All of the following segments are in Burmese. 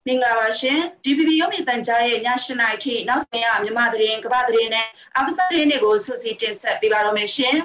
မင်္ဂလာပါရှင် DBB ရုပ်မြင်သံကြားရဲ့ည8 နာရီထိနောက်ဆုံးရမြန်မာသတင်းကမ္ဘာသတင်းနဲ့အားကစားသတင်းတွေကိုစုစည်းတင်ဆက်ပေးပါတော့မယ်ရှင်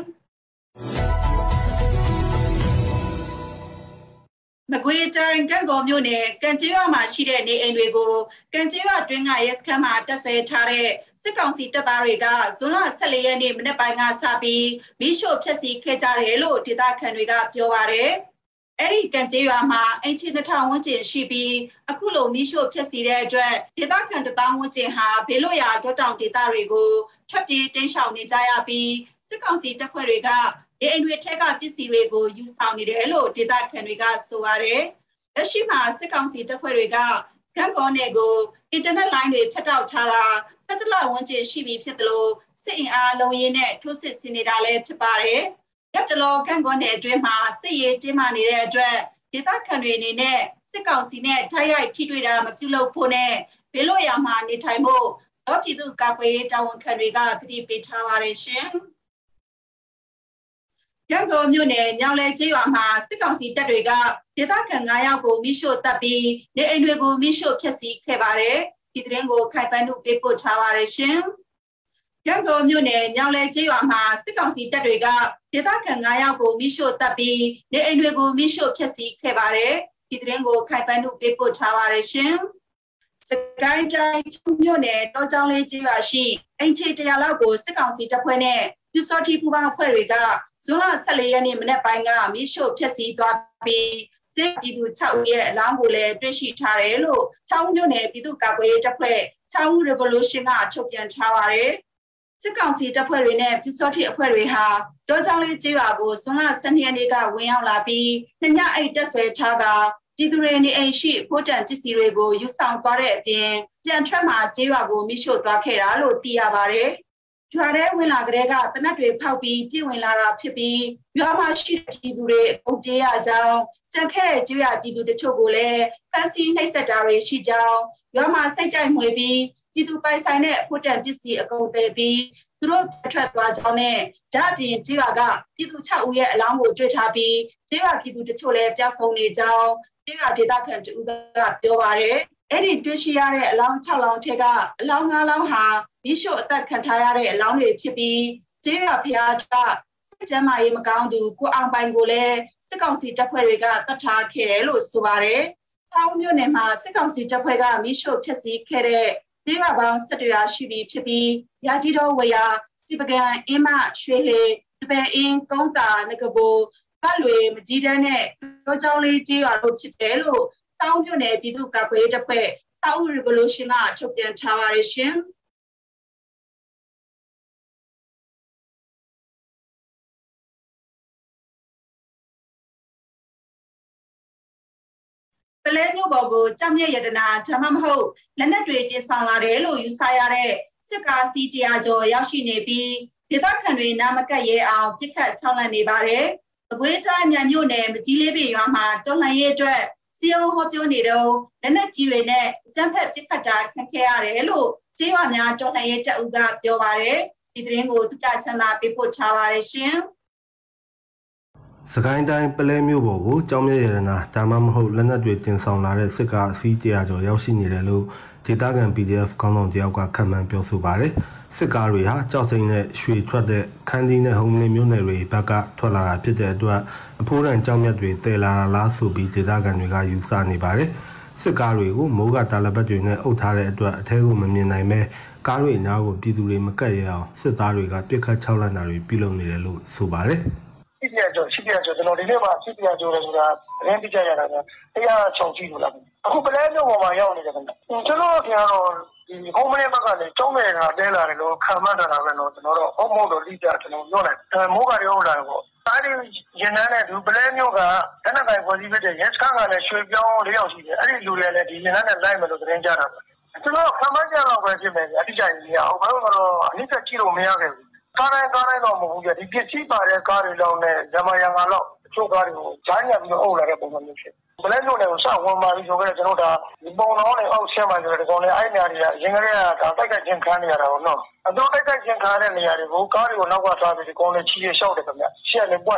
မကွေးတိုင်းကံကောမြို့နယ်ကံကျေးရွာမှာရှိတဲ့နေအိမ်တွေကိုကံကျေးရွာတွင်းကရဲစခန်းမှာတပ်ဆွဲထားတဲ့စစ်ကောင်စီတပ်သားတွေကဇွန်လ14ရက်နေ့မနေ့ပိုင်းကစပြီးမိရှို့ဖျက်ဆီးခဲ့ကြတယ်လို့ဒေသခံတွေကပြောပါတယ်အဲ့ဒီကံကျေးရွာမှာအင်ချီ2000ဝန်းကျင်ရှိပြီးအခုလိုမိရှို့ဖျက်ဆီးတဲ့အတွက်ဒေသခံ1000ဝန်းကျင်ဟာဘေးလွတ်ရာဒေါတောင်ဒေသတွေကိုထွက်ပြေးတိမ်းရှောင်နေကြရပြီးစစ်ကောင်စီတပ်ဖွဲ့တွေကအိမ်တွေထက်ကပစ္စည်းတွေကိုယူဆောင်နေတယ်လို့ဒေသခံတွေကဆိုပါတယ်။လက်ရှိမှာစစ်ကောင်စီတပ်ဖွဲ့တွေကကံကောနယ်ကိုအင်တာနက်လိုင်းတွေဖြတ်တောက်ထားတာ17လဝန်းကျင်ရှိပြီဖြစ်တယ်လို့စစ်အင်အားလုံးရင်းနဲ့ထိုးစစ်ဆင်နေတာလည်းဖြစ်ပါတယ်။ရပ်တလောကံကောနယ်အတွင်းမှာစစ်ရေးတင်းမာနေတဲ့အတွက်ဒေသခံတွေအနေနဲ့စစ်ကောင်စီနဲ့ထိုက်ရိုက်ထိတွေ့တာမပြုလုပ်ဖို့နဲ့ဘေးလွတ်ရာမှာနေထိုင်ဖို့တော့ပြည်သူ့ကာကွယ်ရေးတာဝန်ခံတွေကသတိပေးထားပါတယ်ရှင်။ရန်ကုန်မြို့နယ်ညောင်လဲကျေးရွာမှာစစ်ကောင်စီတပ်တွေကဒေသခံ9ယောက်ကိုမိရှို့တပ်ပြီးနေအိမ်တွေကိုမိရှို့ဖျက်ဆီးခဲ့ပါတယ်။ဒီသတင်းကိုခိုင်ပန်းတို့ပေးပို့ထားပါတယ်ရှင်။ရန်ကုန်မြို့နယ်ညောင်လဲကျေးရွာမှာစစ်ကောင်စီတပ်တွေကဒေသခံ9ယောက်ကိုမိရှို့တပ်ပြီးနေအိမ်တွေကိုမိရှို့ဖျက်ဆီးခဲ့ပါတယ်။ဒီသတင်းကိုခိုင်ပန်းတို့ပေးပို့ထားပါတယ်ရှင်။စကိုင်းတိုင်းမြို့နယ်တောကြောင်းလေးကျေးရွာရှိအင်ချီ100လောက်ကိုစစ်ကောင်စီတပ်ဖွဲ့နဲ့ပြူစောတိပူပေါင်းအဖွဲ့တွေကဇွန်လ14ရက်နေ့မနေ့ပိုင်းကမိရှို့ဖျက်ဆီးသွားပြီးကျေးပြည်သူ6ဦးရဲ့အလောင်းကိုလည်းတွေ့ရှိထားတယ်လို့ချောင်းမြို့နယ်ပြည်သူ့ကာကွယ်ရေးတပ်ဖွဲ့ချောင်း Revolution ကထုတ်ပြန်ထားပါတယ်။စစ်ကောင်စီတပ်ဖွဲ့တွေနဲ့ပြူစောတိအဖွဲ့တွေဟာတောကြောင်းလေးကျေးရွာကိုဇွန်လ12ရက်နေ့ကဝင်ရောက်လာပြီးညအိတ်တက်ဆွဲထားကပြည်သူတွေနေအိမ်ရှိဖို့တန်ပစ္စည်းတွေကိုယူဆောင်သွားတဲ့အပြင်ပြန်ထွက်မှာကျေးရွာကိုမိရှို့သွားခဲ့တာလို့သိရပါတယ်။ရွာထဲဝင်လာကြတဲ့ကတနက်တွေဖောက်ပြီးပြည်ဝင်လာတာဖြစ်ပြီးရွာမှာရှိတဲ့ပြည်သူတွေအုပ်ပြေးရကြောင်းကြံခဲ့တဲ့ကျေးရွာပြည်သူတချို့ကိုလည်းဖမ်းဆီးနှိပ်စက်တာတွေရှိကြောင်းရွာမှာစိတ်ကြိုက်မွေပြီးပြည်သူပိုင်ဆိုင်တဲ့ဖို့တန်ပစ္စည်းအကုန်တည်ပြီးသူတို့ထွက်သွားကြောင်းနဲ့ဓာတ်ပြင်ကျေးရွာကပြည်သူ6ဦးရဲ့အလောင်းကိုတွေ့ထားပြီးကျေးရွာပြည်သူတချို့လည်းပျောက်ဆုံးနေကြောင်းကျေးရွာဒေသခံတဦးကပြောပါတယ်အဲ့ဒီတွေ့ရှိရတဲ့အလောင်း6လောင်းထဲကအလောင်း9လောင်းဟာမိရှို့အသက်ခံထားရတဲ့အလောင်းတွေဖြစ်ပြီးကျေးရွာဖျားထစစ်ကျမ်းမာရေးမကောင်းသူကိုအောင်ပိုင်ကိုလည်းစစ်ကောင်စီတပ်ဖွဲ့တွေကတတ်ထားခဲ့တယ်လို့ဆိုပါတယ်။တောင်မြို့နယ်မှာစစ်ကောင်စီတပ်ဖွဲ့ကမိရှို့ဖျက်ဆီးခဲ့တဲ့ကျေးရွာပေါင်း17ရွာရှိပြီဖြစ်ပြီးရာကြီးတော်ဝေယာစီပကံအင်းမရွှေလေတပယ်အင်းကုန်းတာငကဘူပတ်လွေမကြီးတန်းနဲ့တောကြောင်းလေးကျေးရွာတို့ဖြစ်တယ်လို့တောင်မြို့နယ်ပြည်သူ့ကာကွယ်ရေးတပ်ဖွဲ့တောင် Revolution ကထုတ်ပြန်ထားပါတယ်ရှင်။ပလဲမျိုးပေါ်ကိုကြောက်မြက်ရတနာဒါမှမဟုတ်လက်နက်တွေတင်ဆောင်လာတယ်လို့ယူဆရတဲ့စစ်ကားစီး100ကျော်ရောက်ရှိနေပြီးဒေသခံတွေနာမကတ်ရဲအောင်ပြစ်ခတ်ချောင်းလန့်နေပါတယ်။အကွေးတိုင်းမြန်မြို့နယ်မကြီးလေးပင်ရွာမှာတွန်းလှန်ရေးအတွက်စီယုံဟောပြောနေတော့လက်နက်ကြီးတွေနဲ့အကြမ်းဖက်ပြစ်ခတ်တာခံခဲ့ရတယ်လို့ကျေးရွာများတွန်းလှန်ရေးတပ်ဦးကပြောပါတယ်။ဒီသတင်းကိုသုတချမ်းသာပေးပို့ထားပါတယ်ရှင်။စကိုင်းတိုင်းပလဲမြို့ပေါ်ကိုကြောင်းမြရရနာဒါမှမဟုတ်လက်နက်တွေတင်ဆောင်လာတဲ့စစ်ကားအစီး100ကျော်ရောက်ရှိနေတယ်လို့ဒေသခံ PDF ကောင်းဆောင်တယောက်ကခန့်မှန်းပြောဆိုပါတယ်။စစ်ကားတွေဟာကြောက်စိမ့်နဲ့ရွှေထွက်တဲ့ခန်းဒီနဲ့ဟုံးလင်းမြို့နယ်တွေဘက်ကထွက်လာတာဖြစ်တဲ့အတွက်အဖိုးတန်ကြောင်းမြတ်တွေတည်လာတာလားဆိုပြီးဒေသခံတွေကယူဆနေပါတယ်။စစ်ကားတွေကိုမိုးကတာလပတ်တွေနဲ့အုပ်ထားတဲ့အတွက်အထဲကိုမမြင်နိုင်ပဲကားတွေအနားကိုပြည်သူတွေမကတ်ရအောင်စစ်သားတွေကပြစ်ခတ်ချောက်လန့်တာတွေပြုလုပ်နေတယ်လို့ဆိုပါတယ်။ရှိပြကျော်ကျွန်တော်ဒီနေ့မှာရှိပြကျော်တယ်ဆိုတာသတင်းပြကြရတာကတရားချောင်ကြည့်လို့လားအခုပလဲမျိုးပေါ်မှာရောက်နေတယ်ခင်ဗျကျွန်တော်ခင်ဗျားတော့ဒီဟုံးမင်းဘက်ကလည်းကျောင်းနေတာတဲလာတယ်လို့ခံမှန်းတာပဲတော့ကျွန်တော်တော့ဟုတ်မဟုတ်တော့လိကြကျွန်တော်ပြောလိုက်မိုးကတွေဟုတ်လာတယ်ပေါ့အားဒီရင်နှန်းနဲ့ဒီပလဲမျိုးကတနက်တိုင်းပေါ်ကြီးဖြစ်တဲ့ရက်ခန်းကလည်းရွှေပြောင်း၄ယောက်ရှိတယ်အဲ့ဒီလူတွေလည်းဒီရင်နှန်းနဲ့လိုက်မယ်လို့သတင်းကြတာပဲကျွန်တော်ခံမှန်းကြတော့ပဲဖြစ်မယ်အတိအကျကြီးရအောင်ဘာလို့လဲတော့အနည်းဆက်ကြည့်လို့မရခဲ့ဘူးကားတိုင်းတော့မဟုတ်ဘူးဒီပစ္စည်းပါတဲ့ကားတွေလောက်နဲ့ဇမယံငါလောက်အချို့ကားတွေကိုဂျားညပ်ပြီးတော့အုပ်လာတဲ့ပုံစံမျိုးဖြစ်ဘလဲမျိုးတွေကိုစဝင်ပါပြီးဆိုကြတဲ့ကျွန်တော်ဒါဒီပုံတော်နဲ့အောက်ဆင်းမှဆိုတဲ့ကောင်လေးအဲ့နေရာတွေကရင်ကလေးကဒါတိုက်ကချင်းခန်းနေရတာပေါ့နော်အတော့တိုက်ကချင်းခန်းတဲ့နေရာတွေကိုကားတွေကိုနောက်ကထားပြီးဒီကောင်လေးချီရလျှောက်တယ်ခင်ဗျရှက်နေပွိုင်း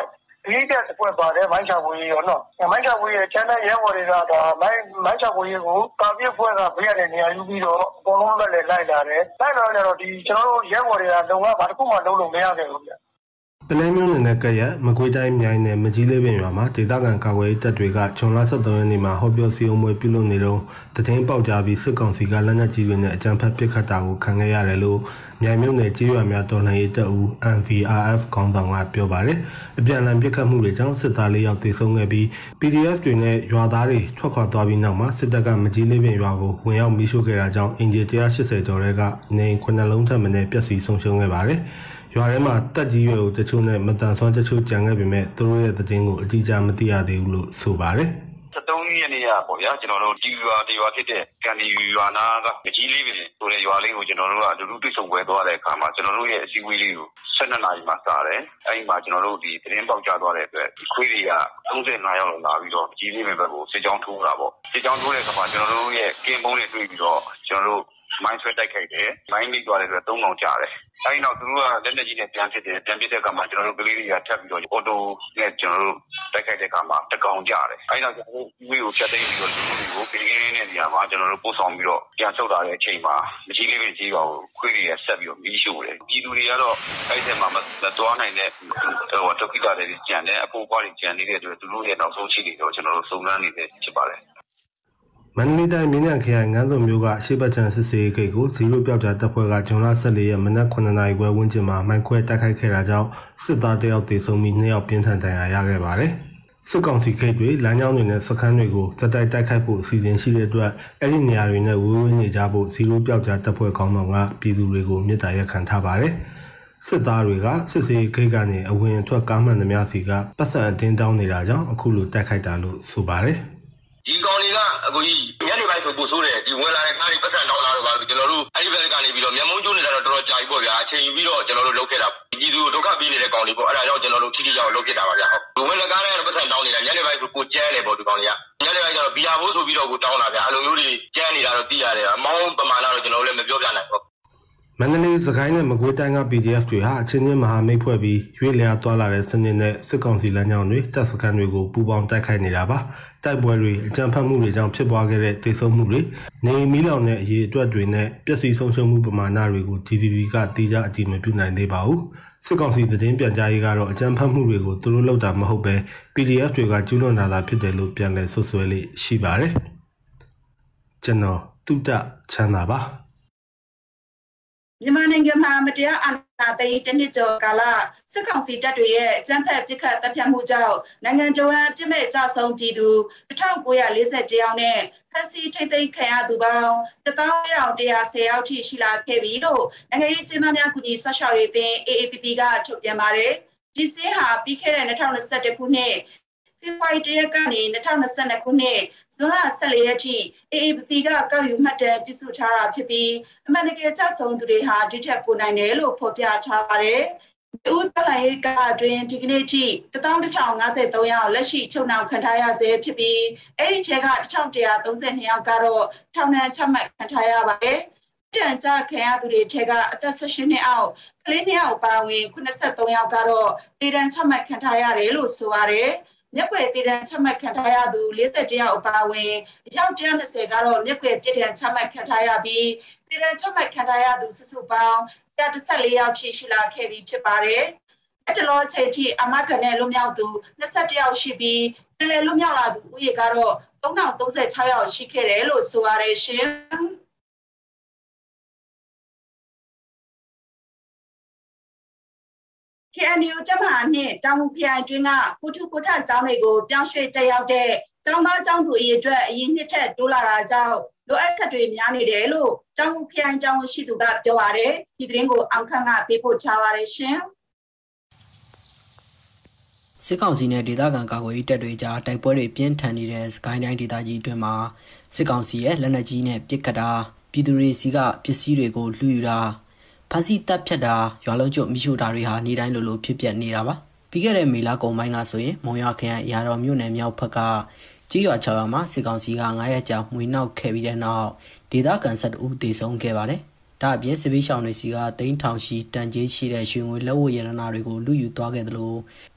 ဒီတဲ့ပွဲပါတယ်မိုင်းချဝေးရောနော်မိုင်းချဝေးရဲ့ချမ်းတဲ့ရဲဘော်တွေကတော့မိုင်းချဝေးကိုကာပြည့်ပွဲကဘေးရတဲ့နေရာယူပြီးတော့အကုန်လုံးလည်းလိုက်လာတယ်လိုက်လာတော့ဒီကျွန်တော်တို့ရဲဘော်တွေကလုံကဘာတစ်ခုမှလုံးလို့မရခဲ့ဘူးဗျပလဲမျိုးနဲ့ကရက်မကွေးတိုင်းမြိုင်နယ်မကြီးလေးပင်ရွာမှာဒေသခံကာကွယ်ရေးတပ်တွေကဂျွန်လ23ရက်နေ့မှာဟောပြောစည်းရုံးပွဲပြုလုပ်နေတော့တည်င်းပေါက်ကြပြီးစစ်ကောင်စီကလက်နက်ကြီးတွေနဲ့အကြမ်းဖက်ပစ်ခတ်တာကိုခံခဲ့ရတယ်လို့မြိုင်မြို့နယ်ကြီးရွာများတော်လှန်ရေးတပ်ဦး NVRF ခေါင်းဆောင်ကပြောပါတယ်။အပြန်အလှန်ပစ်ခတ်မှုတွေကြောင့်စစ်သား4ယောက်သေဆုံးခဲ့ပြီး PDF တွေနဲ့ရွာသားတွေထွက်ခွာသွားပြီးနောက်မှာစစ်တပ်ကမကြီးလေးပင်ရွာကိုဝင်ရောက်မိရှို့ခဲ့တာကြောင့်အင်ဂျီ180ကျော်တဲ့ကနေ9လုံးထပ်မံပျက်စီးဆုံးရှုံးခဲ့ပါတယ်။ရွာထဲမှာတက်ကြီးရွယ်ကိုတချို့နဲ့မတန်ဆွမ်းတချို့ကြံခဲ့ပေမဲ့သူတို့ရဲ့သတင်းကိုအတိအကျမသိရသေးဘူးလို့ဆိုပါတယ် 73ရက်နေ့ပေါ့ဗျာကျွန်တော်တို့ဒီရွာတရွာဖြစ်တဲ့ကန်ဒီရွာနာကမကြီးလေးပဲဆိုတဲ့ရွာလေးကိုကျွန်တော်တို့ကအတူတူတွေ့ဆုံပွဲသွားတဲ့အခါမှာကျွန်တော်တို့ရဲ့အစည်းအဝေးလေးကို12နာရီမှစတယ်အဲဒီမှာကျွန်တော်တို့ဒီသတင်းပေါက်ကြားသွားတဲ့အတွက်ဒီခွေးတွေက35ယောက်လောက်လာပြီးတော့မကြီးလေးပဲဘက်ကိုစစ်ကြောင်းထိုးတာပေါ့စစ်ကြောင်းထိုးတဲ့အခါမှာကျွန်တော်တို့ရဲ့ကင်းပုံးတွေတွေ့ပြီးတော့ကျွန်တော်တို့မိုင်းဆွဲတိုက်ခိုက်တယ်မိုင်းမိသွားတဲ့အတွက်3កောင်ကျတယ်အဲဒီနောက်သူတို့ကလက်နက်ကြီးနဲ့ပြန်ပစ်တဲ့အခါမှာကျွန်တော်တို့ကလေးတွေကထပ်ပြီးတော့အော်တိုနဲ့ကျွန်တော်တို့တိုက်ခိုက်တဲ့အခါမှာ1កောင်ကျတယ်အဲဒီနောက်ကျွန်တော်တို့ဝေးကိုဖြတ်သိမ်းပြီးတော့လူတွေကိုပေးကင်းတဲ့နေရာမှာကျွန်တော်တို့ပို့ဆောင်ပြီးတော့ပြန်ဆုတ်လာတဲ့အချိန်မှာမကြီးလေးပဲကြီးပါကိုခွေးတွေကဆက်ပြီးတော့မီးရှို့တယ်ပြည်သူတွေကတော့အဲဒီထဲမှာမသွားနိုင်တဲ့ဒုက္ခတွေကြံတဲ့အပိုးပွားတွေကြံနေတဲ့အတွက်သူတို့ရဲ့နောက်ဆုံးချိတွေတော့ကျွန်တော်တို့စုံစမ်းနေတယ်ဖြစ်ပါတယ်မန္တလေးတိုင်းမြင်းညံခရိုင်ငန်းစုံမြို့ကရှေ့ဘက်ခြမ်းစစ်စေးဂိတ်ကိုဇီရိုပြောက်ကြားတပ်ဖွဲ့ကဂျွန်လ14ရက်မနက်9နာရီခွဲဝန်းကျင်မှာမိုင်းခွဲတိုက်ခိုက်ခဲ့တာကြောင့်စစ်သား1ယောက်သေဆုံးပြီး2ယောက်ပြင်းထန်ဒဏ်ရာရခဲ့ပါတယ်။စစ်ကောင်စီဂိတ်တွေလမ်းကြောင်းတွေနဲ့စခန်းတွေကိုစက်တိုက်တိုက်ခိုက်ဖို့အစီအစဉ်ရှိတဲ့အတွက်အဲ့ဒီနေရာတွေနဲ့ဝေးဝေးနေကြဖို့ဇီရိုပြောက်ကြားတပ်ဖွဲ့ခေါင်းဆောင်ကပြည်သူတွေကိုမြစ်တာရက်ခံထားပါတယ်။စစ်သားတွေကစစ်စေးဂိတ်ကနေအဝင်အထွက်ကားမှန်သမျှစီကပတ်စံအတင်းတောင်းနေတာကြောင့်အခုလိုတိုက်ခိုက်တာလို့ဆိုပါတယ်။ဒီကောင်တွေကအခုကြီးညနေပိုင်းဆိုပို့ဆိုးတယ်ဒီဝင်လာတဲ့ကားတွေပတ်စံတောင်းလာတော့ပါကျွန်တော်တို့အဲ့ဒီဘက်ကနေပြီးတော့မျက်မှောက်ကျိုးနေတာတော့တော်တော်ကြာပြီပေါ့ဗျာအချိန်ယူပြီးတော့ကျွန်တော်တို့လုပ်ခဲ့တာဒီသူဒုက္ခပေးနေတဲ့ကောင်တွေပေါ့အဲ့ဒါကြောင့်ကျွန်တော်တို့ထိထိရောက်လုပ်ဖြစ်တာပါဗျာဟုတ်ဝင်လာကားနဲ့ပတ်စံတောင်းနေတာညနေပိုင်းဆိုပိုကျန်းတယ်ပေါ့ဒီကောင်တွေကညနေပိုင်းကျတော့ဘီယာဘိုးဆိုပြီးတော့ကိုတောင်းလာဗျာအဲ့လိုမျိုးတွေကျန်းနေတာတော့သိရတယ်အမောင်းပမာဏတော့ကျွန်တော်တို့လည်းမပြောပြနိုင်ဘူးမန္တလေးစကိုင်းနဲ့မကွေးတိုင်းက PDF တွေဟာအချင်းချင်းမဟာမိတ်ဖွဲ့ပြီးရွေးလျားသွားလာတဲ့စနစ်နဲ့စစ်ကောင်စီလမ်းကြောင်းတွေတပ်စခန်းတွေကိုပူးပေါင်းတိုက်ခိုက်နေတာပါတိုက်ပွဲတွေအကြမ်းဖက်မှုတွေကြောင့်ဖြစ်ပွားခဲ့တဲ့ဒေဆုံးမှုတွေနေမီလောင်တဲ့အရေးအတွက်တွေနဲ့ပျက်စီးဆုံးရှုံးမှုပမာဏတွေကို DVB ကတိကျအတည်မပြုနိုင်သေးပါဘူးစစ်ကောင်စီသတင်းပြန်ကြားရေးကတော့အကြမ်းဖက်မှုတွေကိုသူတို့လုပ်တာမဟုတ်ပဲ PDF တွေကကျူးလွန်တာသာဖြစ်တယ်လို့ပြန်လည်ဆွဆွဲလေးရှိပါတယ်ကျွန်တော်တုဒ္ဒချမ်းသာပါမြန်မာနိုင်ငံမှာမတရားအာဏာသိမ်းတစ်နှစ်ကျော်ကာလစစ်ကောင်စီတပ်တွေရဲ့အကြမ်းဖက်ပစ်ခတ်တပ်ဖြတ်မှုကြောင့်နိုင်ငံတော်အပြစ်မဲ့ကြဆုံးပြည်သူ1941ယောက်နဲ့ဖမ်းဆီးထိန်းသိမ်းခံရသူပေါင်း11110ယောက်ထိရှိလာခဲ့ပြီလို့နိုင်ငံရေးကျင်းပများကူညီဆက်ရှောက်ရေးအသင်း AAPP ကထုတ်ပြန်ပါတယ်။ဒီစင်းဟာပြီးခဲ့တဲ့2021ခုနှစ်ဖေဖော်ဝါရီလကနေ2022ခုနှစ်ဇွန်လ14ရက်ထိ AAPP ကကောက်ယူမှတ်တမ်းပြုစုထားတာဖြစ်ပြီးအမှန်တကယ်ကျဆုံးသူတွေဟာဒီထက်ပိုနိုင်တယ်လို့ဖော်ပြထားပါတယ်။ဦးတလိုင်ကအတွင်းဒီကနေ့ထိ1153ယောက်လက်ရှိချုပ်နှောင်ခံထားရဆဲဖြစ်ပြီးအဲ့ဒီထဲက1132ယောက်ကတော့ထောင်ဒဏ်ချမှတ်ခံထားရပါတယ်။တန်ကြခံရသူတွေထဲကအသက်18နှစ်အောက်ကလေး2ယောက်ပါဝင်83ယောက်ကတော့တည်တံချမှတ်ခံထားရတယ်လို့ဆိုပါတယ်။မြက်ွယ်တည်တံချမှတ်ခံထားရသူ41ယောက်အပါအဝင်အယောက်120ကတော့မြက်ွယ်ပြည်တံချမှတ်ခံထားရပြီးတည်တံချမှတ်ခံထားရသူစုစုပေါင်း114ယောက်ရှိလာခဲ့ပြီဖြစ်ပါတယ်။အတလောချိန်ထိအမကန်နဲ့လွတ်မြောက်သူ21ယောက်ရှိပြီးတလဲလွတ်မြောက်လာသူဥယေကတော့3036ယောက်ရှိခဲ့တယ်လို့ဆိုရတယ်ရှင်။ KNU တပ်မဟာနဲ့တောင်ငူခရိုင်တွင်းကကုထုကုထကျောင်းတွေကိုပြောင်းရွှေ့တက်ရောက်တဲ့ကျောင်းသားကျောင်းသူအရေးအတွက်အရင်နှစ်ထက်တိုးလာတာကြောင့်လိုအပ်ချက်တွေများနေတယ်လို့တောင်ငူခရိုင်ကျောင်းရှိသူကပြောပါတယ်ဒီသတင်းကိုအောင်ခန့်ကပေးပို့ထားပါတယ်ရှင်စစ်ကောင်စီနဲ့ဒေသခံကာကွယ်ရေးတပ်တွေကြားတိုက်ပွဲတွေပြင်းထန်နေတဲ့စကိုင်းတိုင်းဒေသကြီးအတွင်းမှာစစ်ကောင်စီရဲ့လက်နက်ကြီးနဲ့ပစ်ခတ်တာပြည်သူတွေစီကပစ္စည်းတွေကိုလှူယူတာဖမ်းဆီးတပ်ဖြတ်တာရွာလုံးကျွတ်မိရှို့တာတွေဟာနေ့တိုင်းလိုဖြစ်ပျက်နေတာပါပြီးခဲ့တဲ့မေလကုန်ပိုင်းကဆိုရင်မုံရွာခရိုင်ရာတော်မြို့နယ်မြောက်ဘက်ကကြီးရွာ6ရွာမှာစစ်ကောင်စီက9ရက်ကြာမှွေနှောက်ခဲ့ပြီးတဲ့နောက်ဒေသခံ12ဦးသေဆုံးခဲ့ပါတယ်ဒါအပြင်စစ်ပေးရှောင်းတွေစီကသိန်းထောင်ရှိတန်ကြေးရှိတဲ့ရွှေငွေလက်ဝတ်ရတနာတွေကိုလူယူသွားခဲ့တယ်လို့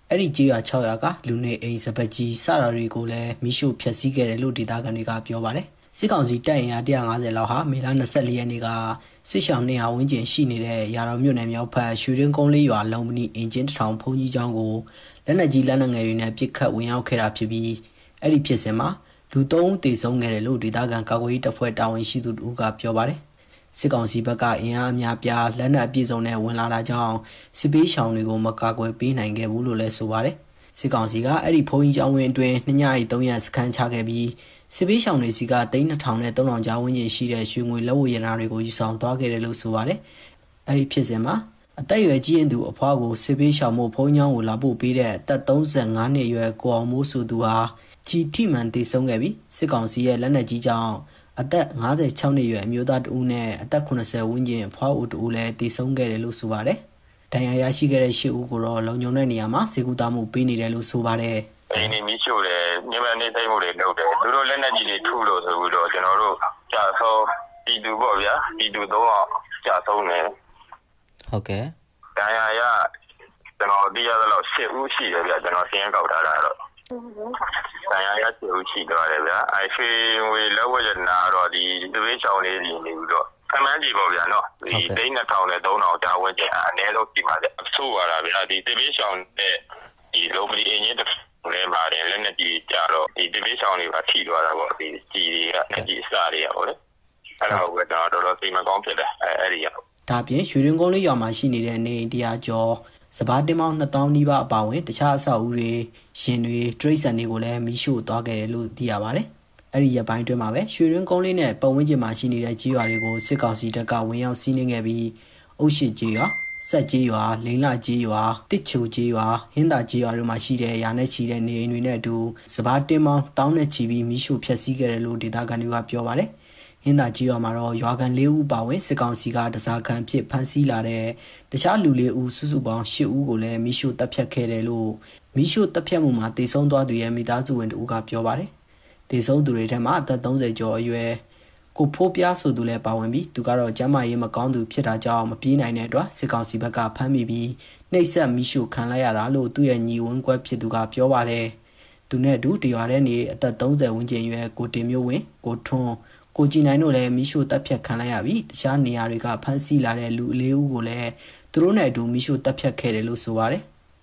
အဲ့ဒီကြေးရွာ6ရွာကလူနေအိမ်စပတ်ကြီးစတာတွေကိုလည်းမိရှုဖျက်ဆီးခဲ့တယ်လို့ဒေသခံတွေကပြောပါတယ်စစ်ကောင်စီတပ်အင်အား150လောက်ဟာမေလ24ရက်နေ့ကစစ်ရှောင်း200ဝန်းကျင်ရှိနေတဲ့ရာတော်မြို့နယ်မြောက်ဘက်ရွှေရင်းကုန်းလေးရွာလုံမနီအင်ဂျင်1000ဖုန်ကြီးကျောင်းကိုလက်နက်ကြီးလက်နက်ငယ်တွေနဲ့ပစ်ခတ်ဝင်ရောက်ခဲ့တာဖြစ်ပြီးအဲ့ဒီဖြစ်စဉ်မှာလူ3ဦးသေဆုံးခဲ့တယ်လို့ဒေသခံကာကွယ်ရေးတပ်ဖွဲ့တာဝန်ရှိသူတို့ကပြောပါတယ်စစ်ကောင်စီဘက်ကအင်အားအများပြားလက်နက်အပြည့်စုံနဲ့ဝင်လာတာကြောင့်စစ်ပေးရှောင်တွေကိုမကာကွယ်ပေးနိုင်ခဲ့ဘူးလို့လည်းဆိုပါတယ်စစ်ကောင်စီကအဲ့ဒီဖုန်ကြီးကျောင်းဝင်းအတွင်း2ညရီ3ရက်စခန်းချခဲ့ပြီးစစ်ပေးရှောင်တွေစီက3,200နဲ့3,000ကြားဝန်းကျင်ရှိတဲ့ရွှေငွေလက်ဝတ်ရတနာတွေကိုယူဆောင်သွားခဲ့တယ်လို့ဆိုပါတယ်အဲ့ဒီဖြစ်စဉ်မှာအသက်အရွယ်ကြီးရင်သူအဖွားကိုစစ်ပေးရှောင်မှုဖုန်ကြီးကျောင်းကိုလာပို့ပေးတဲ့အသက်35နှစ်အရွယ်ကိုအောင်မိုးဆိုသူဟာကြီးထိမှန်သေဆုံးခဲ့ပြီးစစ်ကောင်စီရဲ့လက်နက်ကြီးကြောင့်အသက်56နှစ်အရွယ်အမျိုးသားတဦးနဲ့အသက်80ဝန်းကျင်အဖွားဦးတဦးလည်းသေဆုံးခဲ့တယ်လို့ဆိုပါတယ်။ဒဏ်ရာရရှိခဲ့တဲ့8ဦးကိုတော့လုံခြုံတဲ့နေရာမှာစေကူတာမှုပေးနေတယ်လို့ဆိုပါတယ်။အင်းဒီမီရှို့တယ်မြန်မာနေသိမှုတွေလုပ်တယ်သူတို့လက်နက်ကြီးတွေထုလို့ဆိုပြီးတော့ကျွန်တော်တို့ကြာဆုံးပြည်သူပေါ့ဗျာပြည်သူတော့ကြာဆုံးတယ်ဟုတ်ကဲ့ဒဏ်ရာရကျွန်တော်သိရသလောက်8ဦးရှိတယ်ဗျာကျွန်တော်စီးရင်ကောက်ထားတာတော့တရားရရှိဦးရှိတော့တယ်ဗျာအဲရွှေငွေလက်ဝတ်ရနာတော့ဒီသဘေးချောင်းလေးတွေနေပြီးတော့ခမန်းကြီးပေါ့ဗျာနော်ဒီ3,200နဲ့3,000ကြားဝန်းကျင်အနည်းဆုံးဒီမှာအဆိုးပါတာဗျာဒီသဘေးချောင်းနဲ့ဒီလိုမလီအင်းကြီးတစ်လဲပါတယ်လက်နဲ့ကြီးကြတော့ဒီသဘေးချောင်းလေးပါထိသွားတာပေါ့ဒီကြီးတွေကလက်ကြီးအစတွေကပေါ့လေအဲ့တော့ဝက်တော့တော်တော်စိတ်မကောင်းဖြစ်တယ်အဲ့ဒီရဒါပြင်ရွှေရင်းကုန်းလေးရွာမှာရှိနေတဲ့နေအိမ်100ကျော်စပါးတင်ပေါင်း2000နီးပါးအပါအဝင်တခြားအဆောက်အဦတွေရင်တွေတရိတ်ဆန်တွေကိုလည်းမီးရှို့သွားခဲ့တယ်လို့သိရပါတယ်။အဲ့ဒီရက်ပိုင်းအတွင်းမှာပဲရွှေရင်းကုန်းလေးနဲ့ပတ်ဝန်းကျင်မှာရှိနေတဲ့ကြီးရွာတွေကိုစစ်ကောင်စီတပ်ကဝင်ရောက်စီးနင်းခဲ့ပြီးအုတ်ရှိကြီးရွာစက်ကြီးရွာလိန်လကြီးရွာတစ်ချိုကြီးရွာဟင်းသာကြီးရွာတို့မှာရှိတဲ့ရာနဲ့ချီတဲ့နေအိမ်တွေနဲ့အတူစပါးတင်ပေါင်းတောင်းနဲ့ချီပြီးမီးရှို့ဖျက်ဆီးခဲ့တယ်လို့ဒေသခံတွေကပြောပါတယ်။ဟင်းသာကြီးရွာမှာတော့ရွာကန်4ဦးပါဝင်စစ်ကောင်စီကတစားခံဖြစ်ဖမ်းဆီးလာတဲ့တခြားလူ4ဦးစုစုပေါင်း8ဦးကိုလည်းမိရှုတပ်ဖြတ်ခဲ့တယ်လို့မိရှုတပ်ဖြတ်မှုမှာတေဆုံးသွားသူရဲ့မိသားစုဝင်တို့ကပြောပါတယ်။တေဆုံးသူတွေထဲမှာအသက်30ကျော်အရွယ်ကိုဖိုးပြားဆိုသူလည်းပါဝင်ပြီးသူကတော့ကျန်းမာရေးမကောင်းသူဖြစ်တာကြောင့်မပြေးနိုင်တဲ့အတွက်စစ်ကောင်စီဘက်ကဖမ်းမိပြီးနှိပ်စက်မိရှုခံလိုက်ရတာလို့သူ့ရဲ့ညီဝန်းကွက်ဖြစ်သူကပြောပါတယ်။သူနဲ့အတူတရွာထဲနေအသက်30ဝန်းကျင်အရွယ်ကိုတင်မျိုးဝင်းကိုထွန်းကိုကြည်နိုင်တို့လည်းမီးရှို့တပ်ဖြတ်ခံလိုက်ရပြီးတခြားနေရာတွေကဖမ်းဆီးလာတဲ့လူ4ဦးကိုလည်းသူတို့နဲ့အတူမီးရှို့တပ်ဖြတ်ခဲ့တယ်လို့ဆိုပါတယ်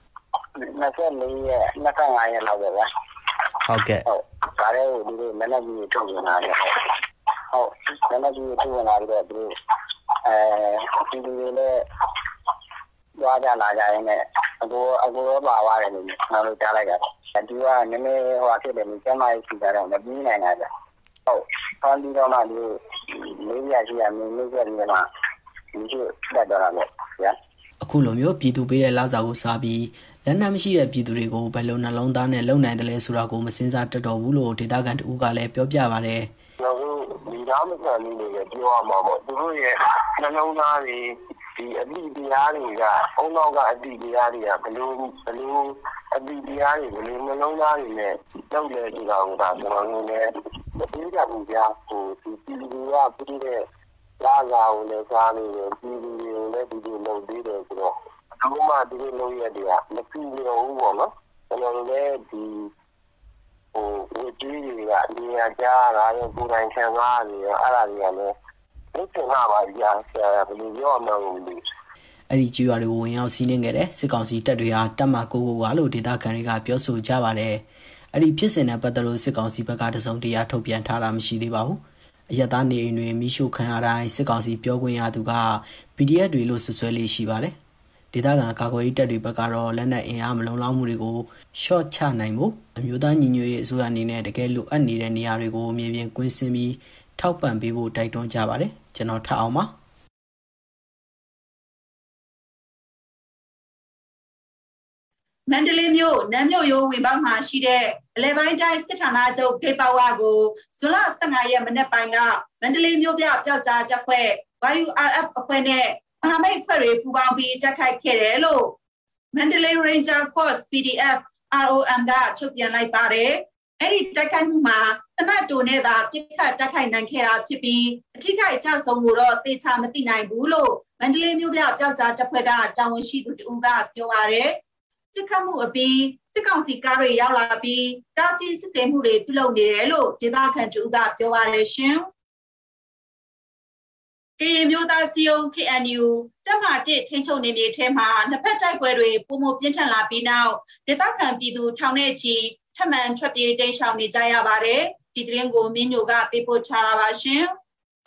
24ရက်25ရက်လောက်ပဲဗျာဟုတ်ကဲ့ဟုတ်ဒါလည်းဒီလိုမနက်ကြီးထုတ်ဝင်လာတယ်ဟုတ်မနက်ကြီးထုတ်ဝင်လာပြီးတော့ဒီဒီလိုလည်းကြွားကြလာကြရင်လည်းအကူရောပါသွားတယ်လို့ကျွန်တော်ကြားလိုက်တာဒီကနည်းနည်းဟိုဖြစ်တယ်ကျမကြီးရှိတာတော့မပြီးနိုင်တာဗျဟုတ်ဖန်ပြီးတော့မှဒီလေးရရှိရမင်းလေးရနေမှာဒီလိုတက်တော့တာပေါ့ဗျာအခုလိုမျိုးပြည်သူပေးတဲ့လစာကိုစားပြီးလက်နက်မရှိတဲ့ပြည်သူတွေကိုဘယ်လိုနှလုံးသားနဲ့လုံနိုင်တယ်လဲဆိုတာကိုမစင်စားတတ်တော့ဘူးလို့ဒေသခံတဦးကလည်းပြောပြပါတယ်ကျွန်တော်ဒီသားမကန်လေးတွေပြောရမှာပေါ့သူတို့ရဲ့နှလုံးသားတွေဒီအတိတရားတွေကအုံနောက်ကအတိတရားတွေကဘယ်လိုအတိတရားတွေဘယ်လိုနှလုံးသားတွေနဲ့လောက်လဲဆိုတာကိုဒါကျွန်တော်လည်းမသိကြဘူးဗျာဟိုဒီပြည်သူကပြည်တဲ့လာလာကိုလည်းစားနေတယ်ပြည်သူတွေကိုလည်းဒီလိုလုပ်သေးတယ်ဆိုတော့အလုံးမဒီလိုလုပ်ရတဲ့ကမကြည့်ရဘူးပေါ့နော်ကျွန်တော်လည်းဒီဟိုဝေကြီးတွေကနေရာကြားတာရောကိုယ်တိုင်ခံစားရတယ်အဲ့ဒါတွေကလည်းသိချင်တာပါဗျာဆရာဘယ်လိုပြောမှန်းမသိအဲ့ဒီကျွာတွေကိုဝင်ရောက်စီးနင်းခဲ့တဲ့စစ်ကောင်စီတပ်တွေဟာတပ်မ9ခုကလို့ဒေသခံတွေကပြောဆိုကြပါတယ်အဲ့ဒီဖြစ်စဉ်နဲ့ပတ်သက်လို့စစ်ကောင်စီဘက်ကတစုံတရာထုတ်ပြန်ထားတာမရှိသေးပါဘူးအရသာနေအိမ်တွေမိရှုခံရတိုင်းစစ်ကောင်စီပြောခွင့်ရသူက PDF တွေလို့ဆွဆွဲလေးရှိပါတယ်ဒေသခံကာကွယ်ရေးတပ်တွေဘက်ကတော့လက်နက်အင်အားမလုံလောက်မှုတွေကိုရှော့ချနိုင်မှုအမျိုးသားညီညွတ်ရေးအစိုးရအနေနဲ့တကယ်လိုအပ်နေတဲ့နေရာတွေကိုမြေပြင်ကွင်းဆင်းပြီးထောက်ပံ့ပေးဖို့တိုက်တွန်းကြပါတယ်ကျွန်တော်ထပ်အောင်ပါမန္တလေးမြို့နမ်းမြို့ရိုးဝင်ပေါက်မှာရှိတဲ့အလဲပိုင်းတိုင်းစစ်ဌာနချုပ်ဂိတ်ပါဝါကိုဇွန်လ15ရက်မနေ့ပိုင်းကမန္တလေးမြို့ပြပျောက်ကြားတပ်ဖွဲ့ YURF အဖွဲ့နဲ့မဟာမိတ်အဖွဲ့တွေပူးပေါင်းပြီးတိုက်ခိုက်ခဲ့တယ်လို့ Mandalay Ranger Force PDF ROM ကထုတ်ပြန်လိုက်ပါတယ်။အဲ့ဒီတိုက်ခိုက်မှုမှာတနတ်တူနဲ့သာပြစ်ခတ်တိုက်ခိုက်နိုင်ခဲ့တာဖြစ်ပြီးအထိခိုက်အကျဆုံးကိုတော့သေချာမသိနိုင်ဘူးလို့မန္တလေးမြို့ပြပျောက်ကြားတပ်ဖွဲ့ကတာဝန်ရှိသူတဦးကပြောပါတယ်စစ်ခတ်မှုအပြီးစစ်ကောင်စီကားတွေရောက်လာပြီးတားဆီးစစ်ဆေးမှုတွေပြုလုပ်နေတယ်လို့ဒေသခံတူကပြောပါတယ်ရှင်။ကရင်မျိုးသားစီယုံ KNU တပ်မ1ထိန်းချုပ်နေမြေထဲမှာနှစ်ဖက်တိုက်ပွဲတွေပုံမပြင်းထန်လာပြီးနောက်ဒေသခံပြည်သူထောင်ထဲချီထပ်မံထွက်ပြေးတိမ်းရှောင်နေကြရပါတယ်။ဒီသတင်းကိုမင်းညိုကပေးပို့ချလာပါရှင်။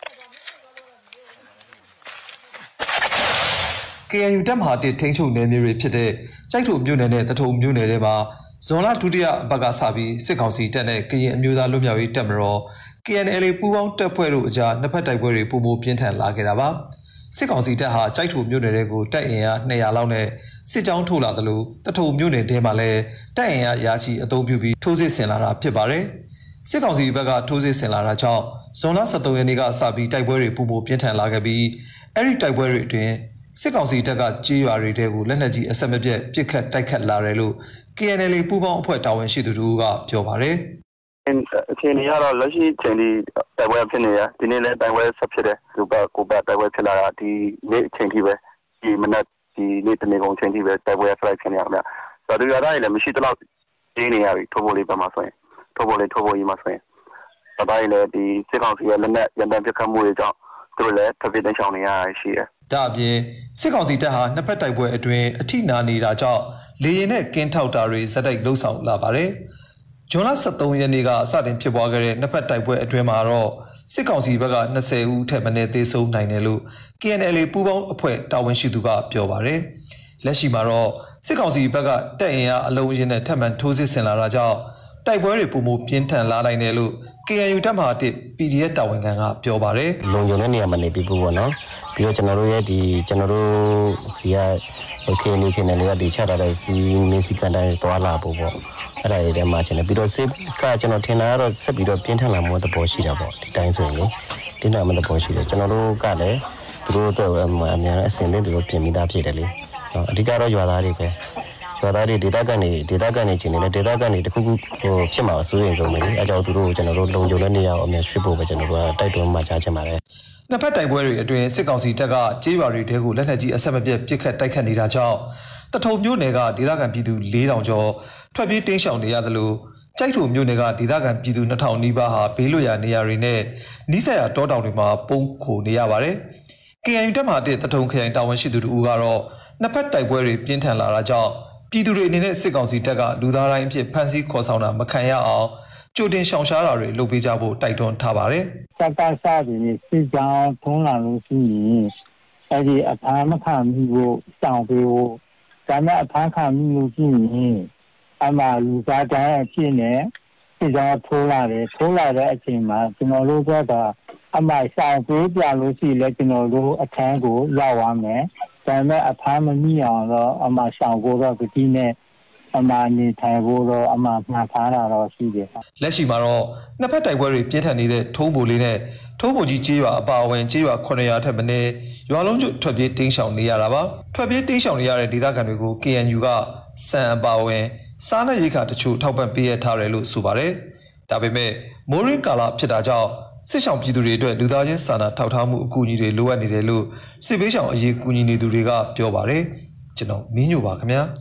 KNU တပ်မဟာ1ထိန်းချုပ်နယ်မြေတွေဖြစ်တဲ့ကြိုက်ထုမြို့နယ်နဲ့တထုံမြို့နယ်တွေမှာဇွန်လဒုတိယအပတ်ကစပြီးစစ်ကောင်စီတပ်နဲ့ကရင်အမျိုးသားလွတ်မြောက်ရေးတပ်မတော် KNLA ပူးပေါင်းတပ်ဖွဲ့တို့အကြားနှစ်ဖက်တိုက်ပွဲတွေပုံမပြင်းထန်လာခဲ့တာပါစစ်ကောင်စီတပ်ဟာကြိုက်ထုမြို့နယ်တွေကိုတပ်အင်အား200လောက်နဲ့စစ်ကြောင်းထိုးလာသလိုတထုံမြို့နယ်ထဲမှာလည်းတပ်အင်အားရာချီအသုံးပြုပြီးထိုးစစ်ဆင်လာတာဖြစ်ပါတယ်စစ်ကောင်စီဘက်ကထိုးစစ်ဆင်လာတာကြောင့်ဇွန်လ23ရက်နေ့ကစပြီးတိုက်ပွဲတွေပုံမပြင်းထန်လာခဲ့ပြီးအဲ့ဒီတိုက်ပွဲတွေအတွင်းစစ်ကောင်စီတပ်ကကြေးရွာတွေတဲကိုလက်နက်ကြီးအဆက်မပြတ်ပစ်ခတ်တိုက်ခတ်လာတယ်လို့ KNLA ပူးပေါင်းအဖွဲ့တာဝန်ရှိသူတို့ကပြောပါတယ်အခြေအနေကတော့လက်ရှိချိန်ဒီတိုက်ပွဲဖြစ်နေရဒီနေ့လည်းတိုက်ပွဲဆက်ဖြစ်တယ်ဒီဘက်ကိုဘက်တိုက်ပွဲဖြစ်လာတာဒီနေ့ချိန်ထိပဲဒီမနက်ဒီနေ့တနေ့ကုန်ချိန်ထိပဲတိုက်ပွဲဆက်ဖြစ်နေရမှာဆိုတော့ဒီရတာလည်းမရှိတော့ဒီနေရပြီထိုးဖို့လေးပဲမှာဆိုရင်ထိုးဖို့ကြီးမှာဆိုရင်ဒါတိုင်းလည်းဒီစစ်ကောင်စီရဲ့လက်နက်ရန်တမ်းပစ်ခတ်မှုတွေကြောင့်သူတို့လည်းတစ်ပြည့်တန်းချောင်းနေရရှိတယ်ဒါအပြင်စစ်ကောင်စီတပ်ဟာနှစ်ဖက်တိုက်ပွဲအတွင်းအထိနာနေတာကြောင့်လေရင်နဲ့ကင်းထောက်တာတွေဇက်တိုက်လှုပ်ဆောင်လာပါတယ်။ဇွန်လ23ရက်နေ့ကစတင်ဖြစ်ပွားခဲ့တဲ့နှစ်ဖက်တိုက်ပွဲအတွင်းမှာတော့စစ်ကောင်စီဘက်က20ဦးထက်မနည်းသေဆုံးနိုင်တယ်လို့ KNLA ပူးပေါင်းအဖွဲ့တာဝန်ရှိသူကပြောပါတယ်။လက်ရှိမှာတော့စစ်ကောင်စီဘက်ကတပ်အင်အားအလုံးအင်းနဲ့ထပ်မံထိုးစစ်ဆင်လာတာကြောင့်တိုက်ပွဲတွေပုံမပြင်းထန်လာနိုင်တယ်လို့ KNU တပ်မဟာ1 PDF တာဝန်ခံကပြောပါတယ်။လုံခြုံတဲ့နေရာမှာနေပြီးပေါ့နော်။ပြီးတော့ကျွန်တော်တို့ရဲ့ဒီကျွန်တော်တို့စီက KNU ကဒီချထားတဲ့စီမင်းစီကန်တိုင်းသွားလာဖို့ပေါ့။အဲ့ဒါတွေထဲမှာကျွန်တော်ပြီးတော့စစ်ကကျွန်တော်ထင်တာကတော့ဆက်ပြီးတော့ပြင်းထန်လာမှုသဘောရှိတာပေါ့ဒီတိုင်းဆိုရင်လေပြင်းထန်မှုသဘောရှိတယ်ကျွန်တော်တို့ကလည်းသူတို့တော့အများအစင်လေးသူတို့ပြင်မိသားဖြစ်တယ်လေ။အဓိကတော့ရွာသားတွေပဲရွာသားတွေဒေသခံတွေချင်းနေတယ်ဒေသခံတွေတခုခုဖြစ်မှာစိုးရိမ်ဆုံးပဲလေအဲကြောင့်သူတို့ကျွန်တော်တို့လုံခြုံတဲ့နေရာကိုအများရွှေ့ဖို့ပဲကျွန်တော်တို့ကတိုက်တွန်းမှကြားချင်ပါတယ်နှစ်ဖက်တိုက်ပွဲတွေအတွင်းစစ်ကောင်စီတပ်ကကြေးရွာတွေတဲကိုလက်နက်ကြီးအဆက်မပြတ်ပစ်ခတ်တိုက်ခတ်နေတာကြောင့်တထုံမြို့နယ်ကဒေသခံပြည်သူ4000ကျော်ထွက်ပြေးတင်းရှောင်နေရသလိုကြိုက်ထုမြို့နယ်ကဒေသခံပြည်သူ2000နီးပါးဟာဘေးလွတ်ရာနေရာတွေနဲ့နီးစပ်ရာတောတောင်တွေမှာပုန်းခိုနေရပါတယ်။ KNU တပ်မဟာ1တထုံခရိုင်တာဝန်ရှိသူတို့ကတော့နှစ်ဖက်တိုက်ပွဲတွေပြင်းထန်လာတာကြောင့်ပြည်သူတွေအနေနဲ့စစ်ကောင်စီတပ်ကလူသားတိုင်းအဖြစ်ဖမ်းဆီးခေါ်ဆောင်တာမခံရအောင်ကြိုတင်ရှောင်ရှားတာတွေလုပ်ပေးကြဖို့တိုက်တွန်းထားပါတယ်။တပ်ကစားပြီးစစ်ကြောင်းထုံးလာလို့ရှိရင်အဲ့ဒီအဖမ်းမခံမှုကိုစောင့်ပေးဖို့ဒါနဲ့အဖမ်းခံမှုလို့ရှိရင်အမှလူသားတိုင်းအဖြစ်နဲ့စစ်ကြောင်းထိုးလာတဲ့အချိန်မှာကျွန်တော်တို့ကအမှစောင့်ပေးပြလို့ရှိလဲကျွန်တော်တို့အခန်းကိုရောက်သွားမယ်။ဒါနဲ့အဖမ်းမမိအောင်တော့အမှရှောင်ဖို့တော့ဒီနဲ့အမှနေထိုင်ဖို့တော့အမှမှားထားတာတော့ရှိတယ်။လက်ရှိမှာတော့နှစ်ဖက်တိုက်ပွဲတွေပြင်းထန်နေတဲ့ထုံးဘိုလေးနဲ့ထုံးဘိုကြီးကျေးရွာအပါအဝင်ကျေးရွာ900ထက်မနည်းရွာလုံးကျွတ်ထွက်ပြေးတင်းရှောင်နေရတာပါ။ထွက်ပြေးတင်းရှောင်နေရတဲ့ဒေသခံတွေကို KNU ကစံအပါအဝင်စားနပ်ရိက္ခာတချို့ထောက်ပံ့ပေးရထားတယ်လို့ဆိုပါတယ်။ဒါပေမဲ့မိုးရင်းကာလဖြစ်တာကြောင့်စစ်ဆောင်ပြည်သူတွေအတွက်လူသားချင်းစာနာထောက်ထားမှုအကူအညီတွေလိုအပ်နေတယ်လို့စစ်ဘေးရှောင်အရေးကူညီနေသူတွေကပြောပါတယ်။ကျွန်တော်မင်းညိုပါခင်ဗျာ။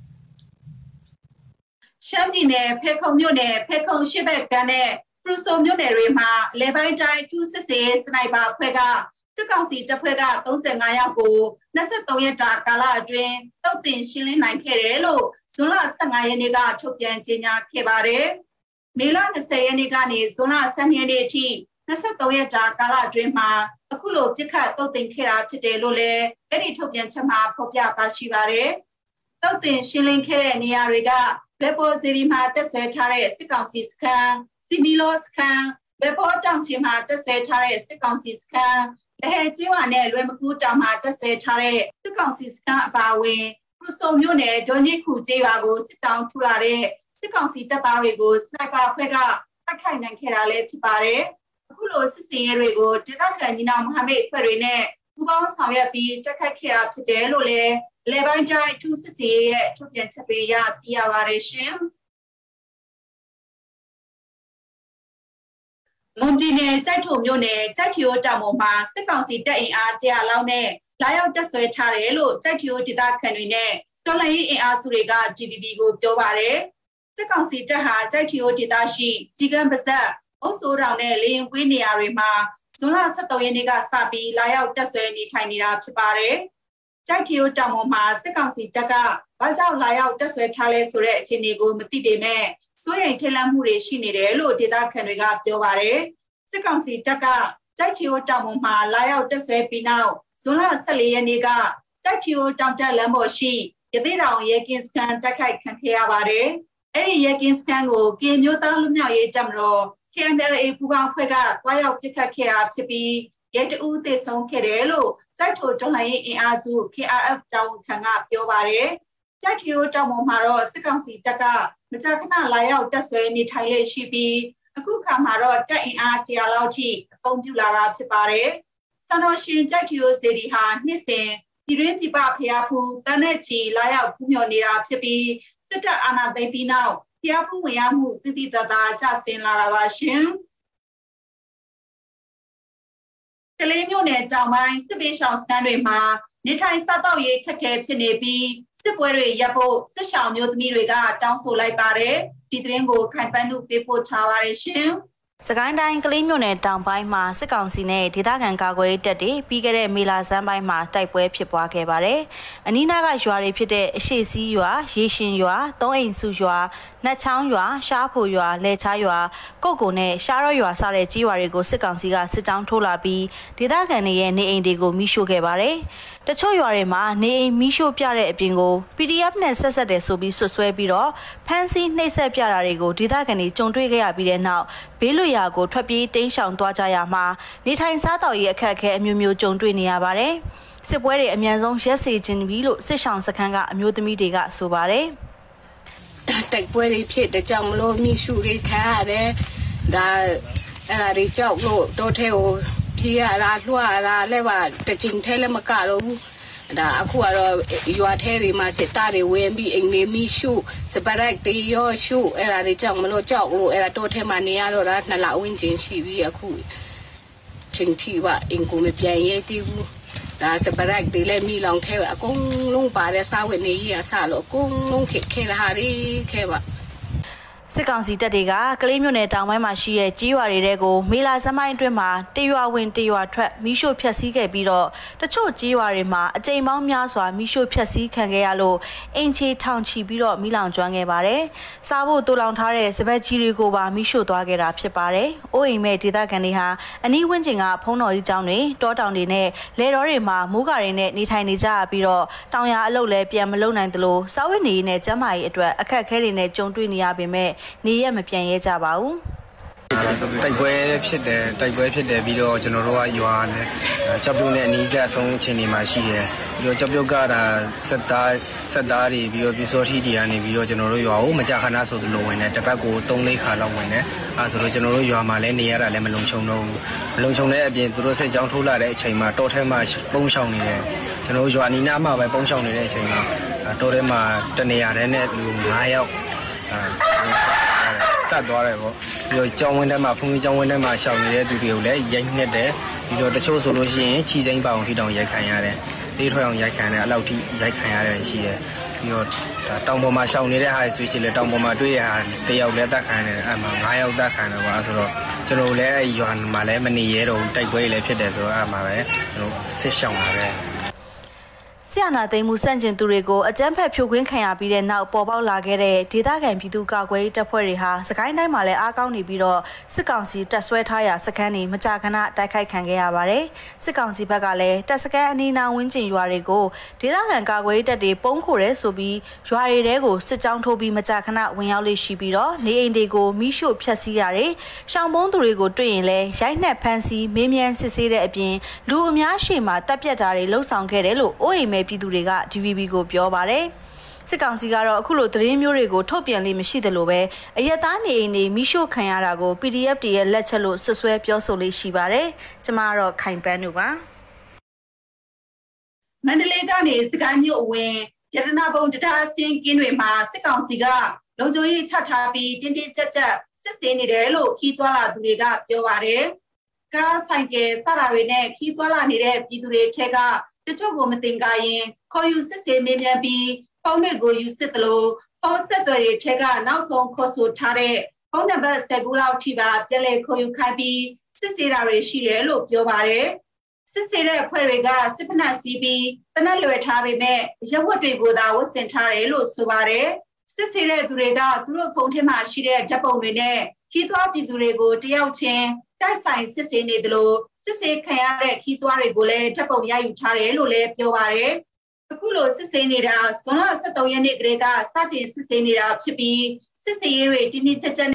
ရှမ်းပြည်နယ်ဖဲခုံမြို့နယ်ဖဲခုံရှိဘက်ကန်းနဲ့ဖရူဆိုမြို့နယ်တွေမှာလေပိုင်းတိုင်းထူးစစ်စေးစနိုက်ပါအဖွဲ့ကစစ်ကောင်စီတပ်ဖွဲ့က35ယောက်ကို23ရက်တာကာလအတွင်းတုတ်တင်ရှင်းလင်းနိုင်ခဲ့တယ်လို့ဇွန်လ15ရက်နေ့ကထုတ်ပြန်ကြေညာခဲ့ပါတယ်။မေလ20ရက်နေ့ကနေဇွန်လ12ရက်နေ့အထိ23ရက်တာကာလအတွင်းမှာအခုလိုပြစ်ခတ်တုတ်တင်ခဲ့တာဖြစ်တယ်လို့လည်းအဲ့ဒီထုတ်ပြန်ချက်မှာဖော်ပြပါရှိပါတယ်။တုတ်တင်ရှင်းလင်းခဲ့တဲ့နေရာတွေကဘေပေါ်စီရီမှာတက်ဆွဲထားတဲ့စစ်ကောင်စီစခန်းစီမီလောစခန်းဘေပေါ်တောင်ချီမှာတက်ဆွဲထားတဲ့စစ်ကောင်စီစခန်းလဟဲကျေးဝါနဲ့လွယ်မကူတောင်မှာတက်ဆွဲထားတဲ့စစ်ကောင်စီစခန်းအပါအဝင်ပရစုံမြို့နယ်ဒွန်ကြီးခုကျေးရွာကိုစစ်တောင်းထူလာတဲ့စစ်ကောင်စီတပ်သားတွေကိုစနိုက်ပါအဖွဲ့ကတိုက်ခိုက်နိုင်ခဲ့တာလည်းဖြစ်ပါတယ်။အခုလိုစစ်စင်ရဲတွေကိုဒေသခံညီနောင်မဟာမိတ်အဖွဲ့တွေနဲ့ပူးပေါင်းဆောင်ရွက်ပြီးတိုက်ခိုက်ခဲ့တာဖြစ်တယ်လို့လည်းလေပိုင်းတိုင်းထူးစစ်စေးရဲ့ထုတ်ပြန်ချက်တွေရသိရပါတယ်ရှင်။မွန်ပြည်နယ်ကြိုက်ထုံမြို့နယ်ကြိုက်ထီယိုတောင်ပေါ်မှာစစ်ကောင်စီတပ်အင်အား100လောက်နဲ့လာရောက်တက်ဆွဲထားတယ်လို့ကြိုက်ထီယိုဒေသခံတွေနဲ့တော်လှန်ရေးအင်အားစုတွေက GBB ကိုပြောပါတယ်စစ်ကောင်စီတပ်ဟာကြိုက်ထီယိုဒေသရှိကြီးကန်းပါဇက်အုပ်စိုးတောင်နဲ့လေရင်ကွေးနေရာတွေမှာဇွန်လ23ရက်နေ့ကစပြီးလာရောက်တက်ဆွဲနေထိုင်နေတာဖြစ်ပါတယ်ကြိုက်ထီယိုတောင်ပေါ်မှာစစ်ကောင်စီတပ်ကဘာကြောင့်လာရောက်တက်ဆွဲထားလဲဆိုတဲ့အခြေအနေကိုမသိပေမဲ့စိုးရိမ်ထိတ်လန့်မှုတွေရှိနေတယ်လို့ဒေသခံတွေကပြောပါတယ်စစ်ကောင်စီတပ်ကကြိုက်ထီယိုတောင်ပေါ်မှာလာရောက်တက်ဆွဲပြီးနောက်ဇွန်လ14ရက်နေ့ကကြိုက်ထီယိုတောင်တက်လမ်းပေါ်ရှိရသေးတောင်ရဲကင်းစခန်းတိုက်ခိုက်ခံခဲ့ရပါတယ်အဲ့ဒီရဲကင်းစခန်းကိုကင်မျိုးသားလူမျိုးရေးတပ်မတော် KNLA ပူးပေါင်းဖွဲ့ကတွားရောက်ပစ်ခတ်ခဲ့တာဖြစ်ပြီးရဲတအူးသေဆုံးခဲ့တယ်လို့ကြိုက်ထိုတော်လှန်ရေးအင်အားစု KRF တာဝန်ခံကပြောပါတယ်ကြိုက်ထီယိုတောင်ပေါ်မှာတော့စစ်ကောင်စီတပ်ကမကြာခဏလာရောက်တက်ဆွဲနေထိုင်လေရှိပြီးအခုခါမှာတော့တပ်အင်အား100လောက်ထိအပုံပြုလာတာဖြစ်ပါတယ်စံတော်ရှင်ကြိုက်ထီယိုစေဒီဟာနှစ်စဉ်ဒီရင်းပြပဖျားဖူးတန်းတဲ့ချီလာရောက်ဖူးမြော်နေတာဖြစ်ပြီးစစ်တပ်အာဏာသိမ်းပြီးနောက်ဖျားဖူးဝင်ရောက်မှုတည်တည်တသာကျဆင်းလာတာပါရှင်ကလေးမျိုးနယ်တောင်ပိုင်းစစ်ပေးရှောင်စခန်းတွေမှာနေထိုင်စားတော့ရေးခက်ခဲဖြစ်နေပြီးစစ်ပွဲတွေရပ်ဖို့စစ်ရှောင်မျိုးသမီးတွေကတောင်းဆိုလိုက်ပါတယ်ဒီသတင်းကိုခိုင်ပန်းမှုပေးပို့ထားပါတယ်ရှင်စကိုင်းတိုင်းကလေးမြို့နယ်တောင်ပိုင်းမှာစစ်ကောင်စီနဲ့ဒေသခံကာကွယ်ရေးတပ်တွေပြီးခဲ့တဲ့မေလဆန်းပိုင်းမှာတိုက်ပွဲဖြစ်ပွားခဲ့ပါတယ်။အနီးနားကရွာတွေဖြစ်တဲ့အရှိစီးရွာ၊ရေရှင်ရွာ၊သုံးအိမ်စုရွာ၊နတ်ချောင်းရွာ၊ရှားဖိုရွာ၊လဲချားရွာ၊ကုတ်ကိုနဲ့ရှားရောရွာစတဲ့ကြီးရွာတွေကိုစစ်ကောင်စီကစစ်ကြောင်းထိုးလာပြီးဒေသခံတွေရဲ့နေအိမ်တွေကိုမိရှို့ခဲ့ပါတယ်။တချို့ရွာတွေမှာနေအိမ်မိရှို့ပြတဲ့အပြင်ကို PDF နဲ့ဆက်ဆက်တယ်ဆိုပြီးဆွဆွဲပြီးတော့ဖမ်းဆီးနှိပ်စက်ပြတာတွေကိုဒေသခံတွေကြုံတွေ့ခဲ့ရပြီးတဲ့နောက်ဘေးလွတ်ရာကိုထွက်ပြေးတိမ်းရှောင်သွားကြရမှာနေထိုင်စားတောက်ရေးအခက်အခဲအမျိုးမျိုးကြုံတွေ့နေရပါတယ်။စစ်ပွဲတွေအများဆုံးရက်စေခြင်းပြီးလို့စစ်ဆောင်စခန်းကအမျိုးသမီးတွေကဆိုပါတယ်။တိုက်ပွဲတွေဖြစ်တဲ့ကြောင့်မလို့မိရှုတွေခံရတယ်။ဒါအဲ့ဒါတွေကြောက်လို့တော့ထဲကိုပြေးရတာလွှတ်ရတာလည်းပါတချင်ထဲလည်းမကတော့ဘူး။ဒါအခုကတော့ရွာထဲတွေမှာစစ်သားတွေဝင်ပြီးအိမ်တွေမိရှုစပရက်တွေရောရှုအဲ့ဒါတွေကြောင့်မလို့ကြောက်လို့အဲ့ဒါတော့ထဲမှာနေရတော့တာ2လဝန်းကျင်ရှိပြီးအခုချင်းထီပါအင်ကိုမပြန်ရဲသေးဘူးဒါစပရက်တွေလည်းမိလောင်ထဲအကုန်လုံးပါတဲ့စားဝတ်နေရဆလို့အကုန်လုံးခဲရဟာရီခဲပါစစ်ကောင်စီတပ်တွေကကလေးမြို့နယ်တောင်ပိုင်းမှာရှိတဲ့ကြီးရွာတွေကိုမေလာစမိုင်းအတွင်းမှာတရွာဝင်တရွာထွက်မိရှို့ဖျက်ဆီးခဲ့ပြီးတော့တချို့ကြီးရွာတွေမှာအကြိမ်ပေါင်းများစွာမိရှို့ဖျက်ဆီးခံခဲ့ရလို့အင်ချီထောင်ချီပြီးတော့မိလောင်ကျွမ်းခဲ့ပါတယ်။စားဖို့တူလောင်ထားတဲ့စပက်ကြီးတွေကိုပါမိရှို့သွားခဲ့တာဖြစ်ပါတယ်။အိုးအိမ်မဲ့ဒေသခံတွေဟာအနီးဝန်းကျင်ကဖုံးတော်ကြီးကျောင်းတွေတောတောင်တွေနဲ့လယ်တော်တွေမှာမိုးကာတွေနဲ့နေထိုင်နေကြပြီးတော့တောင်ယာအလုပ်လည်းပြန်မလုပ်နိုင်သလိုစားဝတ်နေရေးနဲ့ကျန်းမာရေးအတွက်အခက်အခဲတွေနဲ့ကြုံတွေ့နေရပေမဲ့နေရမပြန်ရဲကြပါဘူးတိုက်ပွဲဖြစ်တယ်ပြီးတော့ကျွန်တော်တို့ကရွာနဲ့ကြောက်ပြုတ်နဲ့အနီးကအဆုံးအချိန်တွေမှာရှိတယ်ပြီးတော့ကြောက်ပြုတ်ကဒါဆက်သားတွေပြီးတော့ပြစောထီတွေကနေပြီးတော့ကျွန်တော်တို့ရွာကိုမကြခဏဆိုသလိုဝင်တယ်တစ်ပတ်ကို3-4ခါလောက်ဝင်တယ်အဲဆိုတော့ကျွန်တော်တို့ရွာမှာလည်းနေရတာလည်းမလုံခြုံတော့ဘူးမလုံခြုံတဲ့အပြင်သူတို့စိတ်ကြောင်းထိုးလာတဲ့အချိန်မှာတောထဲမှာပုံရှောင်နေတယ်ကျွန်တော်တို့ရွာနီးနားမှာပဲပုံရှောင်နေတဲ့အချိန်မှာတောထဲမှာတနေရာနဲ့လူ9ယောက်တတ်သွားတယ်ပေါ့ပြီးတော့ကျောင်းဝင်းထဲမှာဖုန်းကြီးကျောင်းဝင်းထဲမှာရှောင်နေတဲ့သူတွေကိုလည်းရိုက်နှက်တယ်ပြီးတော့တချို့ဆိုလို့ရှိရင်ခြိစိမ့်ပအောင်ထိတောင်ရိုက်ခံရတယ်လေးထွေအောင်ရိုက်ခံတယ်အဲ့လောက်ထိရိုက်ခံရတယ်ရှိတယ်ပြီးတော့တောင်ပေါ်မှာရှောင်နေတဲ့ဟာဆွေးရှိလေတောင်ပေါ်မှာတွေ့ရဟာတယောက်လည်းတတ်ခံတယ်အဲ့မှာ9ယောက်တတ်ခံတယ်ကွာဆိုတော့ကျွန်တော်လည်းအဲ့ရွာမှာလည်းမနေရတော့တိုက်ပွဲလည်းဖြစ်တယ်ဆိုတော့အဲ့မှာပဲကျွန်တော်စစ်ရှောင်လာတယ်ဆရာနာသိမ်းမှုစန့်ကျင်သူတွေကိုအကြမ်းဖက်ဖြိုခွင်းခံရပြီးတဲ့နောက်ပေါ်ပေါက်လာခဲ့တဲ့ဒေသခံပြည်သူ့ကာကွယ်ရေးတပ်ဖွဲ့တွေဟာစကိုင်းတိုင်းမှာလည်းအားကောင်းနေပြီးတော့စစ်ကောင်စီတပ်ဆွဲထားရာစခန်းတွေမကြာခဏတိုက်ခိုက်ခံခဲ့ရပါတယ်။စစ်ကောင်စီဘက်ကလည်းတပ်စခန်းအနီးနားဝန်းကျင်ရွာတွေကိုဒေသခံကာကွယ်ရေးတပ်တွေပုံခိုရဲဆိုပြီးရွာတွေထဲကိုစစ်ကြောင်းထိုးပြီးမကြာခဏဝင်ရောက်လေရှိပြီးတော့နေအိမ်တွေကိုမိရှို့ဖျက်ဆီးရတယ်။ရှောင်ပုန်းသူတွေကိုတွေ့ရင်လည်းရိုက်နှက်ဖမ်းဆီးမေးမြန်းစစ်ဆေးတဲ့အပြင်လူအများရှေ့မှာတပ်ပြတ်တာတွေလှုပ်ဆောင်ခဲ့တယ်လို့အိုးအိမ်ပြည်သူတွေက DVB ကိုပြောပါတယ်စစ်ကောင်စီကတော့အခုလိုသတင်းမျိုးတွေကိုထုတ်ပြန်လေးမရှိသလိုပဲအရက်သားနေအိမ်တွေမိရှို့ခံရတာကို PDF တွေရဲ့လက်ချက်လို့ဆွဆွဲပြောဆိုလေးရှိပါတယ်ကျမကတော့ခိုင်ပန်းတို့ပါမန္တလေးကနေစကိုင်းမြို့အဝင်ရတနာပုံတရားအစင်းကင်းတွေမှာစစ်ကောင်စီကလုံခြုံရေးချထားပြီးတင်းတင်းကြပ်ကြပ်စစ်ဆေးနေတယ်လို့ခီးသွွာလာသူတွေကပြောပါတယ်ကားဆိုင်ကယ်စတာတွေနဲ့ခီးသွွာလာနေတဲ့ပြည်သူတွေထက်ကတချို့ကိုမတင်ကားရင်ခေါ်ယူစစ်ဆေးမေးမြန်းပြီးဖုန်းတွေကိုယူစစ်တယ်လို့ဖုန်းဆက်သွယ်ရေးထက်ကနောက်ဆုံးခေါ်ဆိုထားတဲ့ဖုန်းနံပါတ်19လောက်ထိပါပြန်လည်ခေါ်ယူခိုင်းပြီးစစ်ဆေးတာတွေရှိတယ်လို့ပြောပါတယ်စစ်ဆေးတဲ့အဖွဲ့တွေကစစ်ဖက်နှက်စီးပြီးတနက်လွယ်ထားပေမဲ့ရက်ဝတ်တွေကိုသာဝတ်ဆင်ထားတယ်လို့ဆိုပါတယ်စစ်ဆေးတဲ့သူတွေကသူတို့ဖုန်းထဲမှာရှိတဲ့ဓာတ်ပုံတွေနဲ့ခီးသွွားပြည်သူတွေကိုတယောက်ချင်းတိုက်ဆိုင်စစ်ဆေးနေတယ်လို့စစ်ဆေးခံရတဲ့ခီးသွွားတွေကိုလည်းဓာတ်ပုံရယူထားတယ်လို့လည်းပြောပါတယ်အခုလိုစစ်ဆေးနေတာဇွန်လ23ရက်နေ့ကလေးကစတင်စစ်ဆေးနေတာဖြစ်ပြီးစစ်ဆေးရေးတွေတင်းတင်းကြပ်ကြပ်